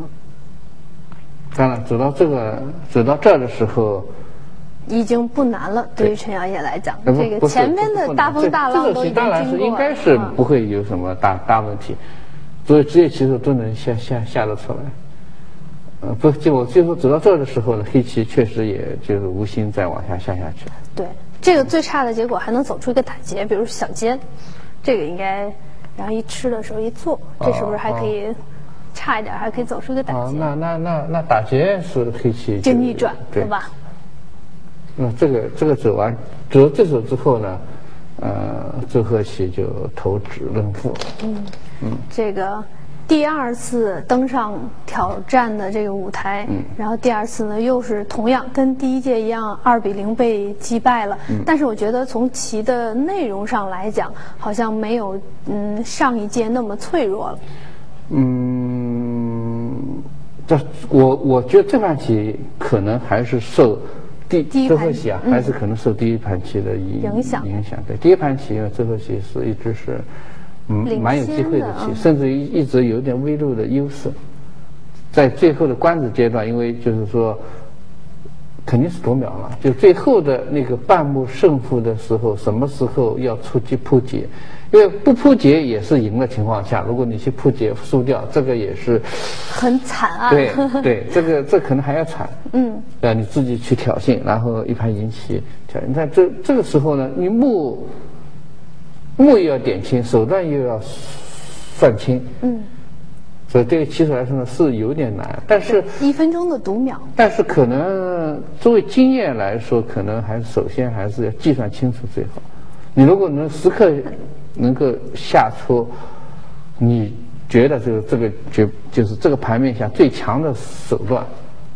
当然走到这个走到这儿的时候。 已经不难了，对于陈阳烨来讲，这个前面的大风大浪都已经经过了。这个当然是应该是不会有什么大、嗯、大问题，所以职业棋手都能下下下得出来。呃，不，就我最后走到这儿的时候呢，黑棋确实也就是无心再往下下下去。 对，这个最差的结果还能走出一个打劫，比如小尖，这个应该，然后一吃的时候一做，这是不是还可以？ 哦差一点还可以走出个打啊， 劫。 那那那那打劫是黑棋就逆转， 对对吧？ 那这个这个走完走这手之后呢，呃，周鹤喜就投纸认负。 嗯嗯，这个第二次登上挑战的这个舞台，嗯，然后第二次呢又是同样跟第一届一样二比零被击败了。嗯，但是我觉得从棋的内容上来讲，好像没有嗯上一届那么脆弱了。 嗯，这我我觉得这盘棋可能还是受。第周鹤喜啊，还是可能受第一盘棋的影影响。 影响对，第一盘棋呢，周鹤喜是一直是嗯蛮有机会的棋，甚至于一直有点微弱的优势。在最后的关子阶段，因为就是说肯定是夺秒了，就最后的那个半目胜负的时候，什么时候要出击扑劫？因为不扑劫也是赢的情况下，如果你去扑劫输掉，这个也是很惨啊。 对对，这个这可能还要惨。 嗯， 让你自己去挑衅，然后一盘赢棋挑衅。在这这个时候呢，你目目又要点清，手段又要算清。 嗯， 所以对于棋手来说呢是有点难，但是一分钟的读秒。 但是可能作为经验来说，可能还是首先还是要计算清楚最好。你如果能时刻能够下出你觉得这个这个就就是这个盘面下最强的手段。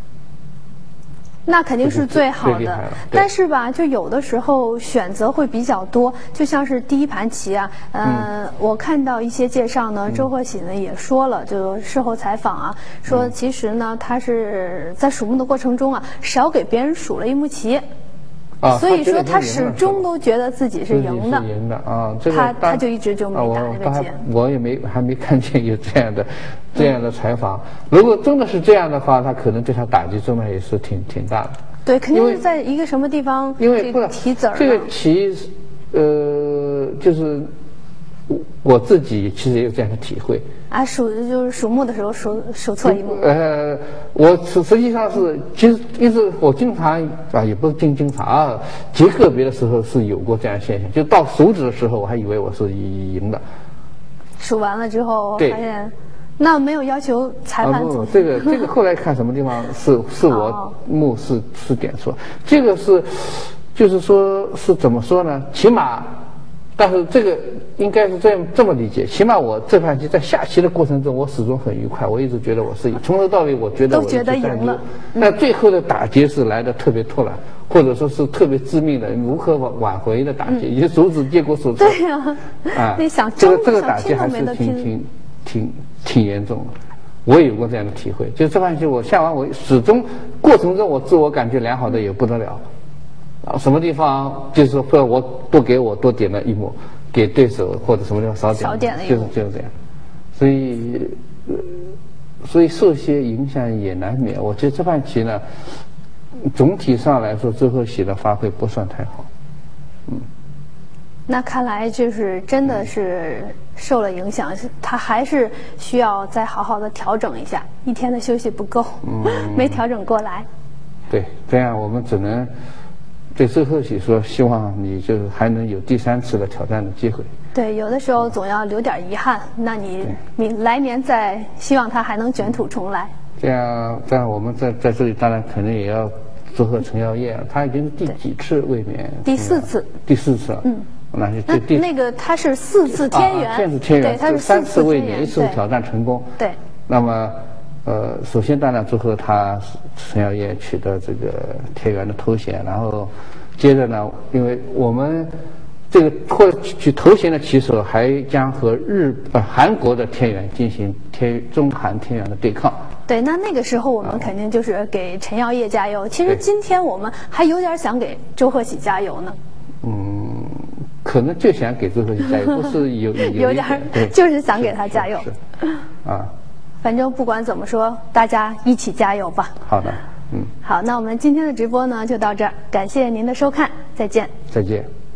那肯定是最好的，但是吧，就有的时候选择会比较多，就像是第一盘棋啊，呃，嗯、我看到一些介绍呢，周鹤喜呢也说了，就事后采访啊，说其实呢，他是在数目的过程中啊，少给别人数了一目棋。 啊， 所以说他始终都觉得自己是赢的， 赢的啊，这个他他就一直就没打这个结。 我也没还没看见有这样的这样的采访。如果真的是这样的话，他可能对他打击真的也是挺挺大的。 对，肯定是在一个什么地方因为不是提子儿。 这个棋，呃，就是我自己其实也有这样的体会。 啊，数就是数目的时候数数错一目。 呃，我实实际上是，其实一直我经常啊，也不是经经常啊，极个别的时候是有过这样现象，就到手指的时候，我还以为我是赢的。 数完了之后，发现那没有要求裁判组。 啊、不，这个这个后来看什么地方是是我目是是点错，这个是就是说是怎么说呢？起码。但是这个应该是这样这么理解，起码我这盘棋在下棋的过程中，我始终很愉快。我一直觉得我是从头到尾，我觉得我都觉得赢了。 那最后的打劫是来的特别突然，或者说是特别致命的，如何挽挽回的打劫，以及手指结果手错。 对呀，啊，你想这个这个打劫还是挺挺挺挺严重的。我也有过这样的体会，就这盘棋我下完，我始终过程中我自我感觉良好的也不得了。啊，什么地方就是说，或者我多给我多点了一目，给对手或者什么地方少点， 少点了一目，就是就是这样。所以，呃，所以受些影响也难免。我觉得这盘棋呢，总体上来说，周鹤喜的发挥不算太好。嗯。 那看来就是真的是受了影响，他还是需要再好好的调整一下。一天的休息不够，嗯、没调整过来。 对，这样我们只能。对周鹤喜说，希望你就是还能有第三次的挑战的机会。 对，有的时候总要留点遗憾。那你你来年再希望他还能卷土重来。 这样，这样我们在在这里当然可能也要祝贺陈耀烨，他已经是第几次卫冕？ 第四次。 第四次了。 嗯。 那就第第那个他是四次天元。 啊，天是天元， 对，他是三次卫冕，一次挑战成功。 对。 那么。呃，首先当然祝贺他陈耀烨取得这个天元的头衔，然后接着呢，因为我们这个获取头衔的棋手还将和日呃韩国的天元进行天中韩天元的对抗。 对，那那个时候我们肯定就是给陈耀烨加油。其实今天我们还有点想给周鹤喜加油呢。 嗯，可能就想给周鹤喜加油，不是有有, 有点就是想给他加油。 是是啊。 反正不管怎么说，大家一起加油吧。 好的，嗯。 好，那我们今天的直播呢就到这儿，感谢您的收看，再见。 再见。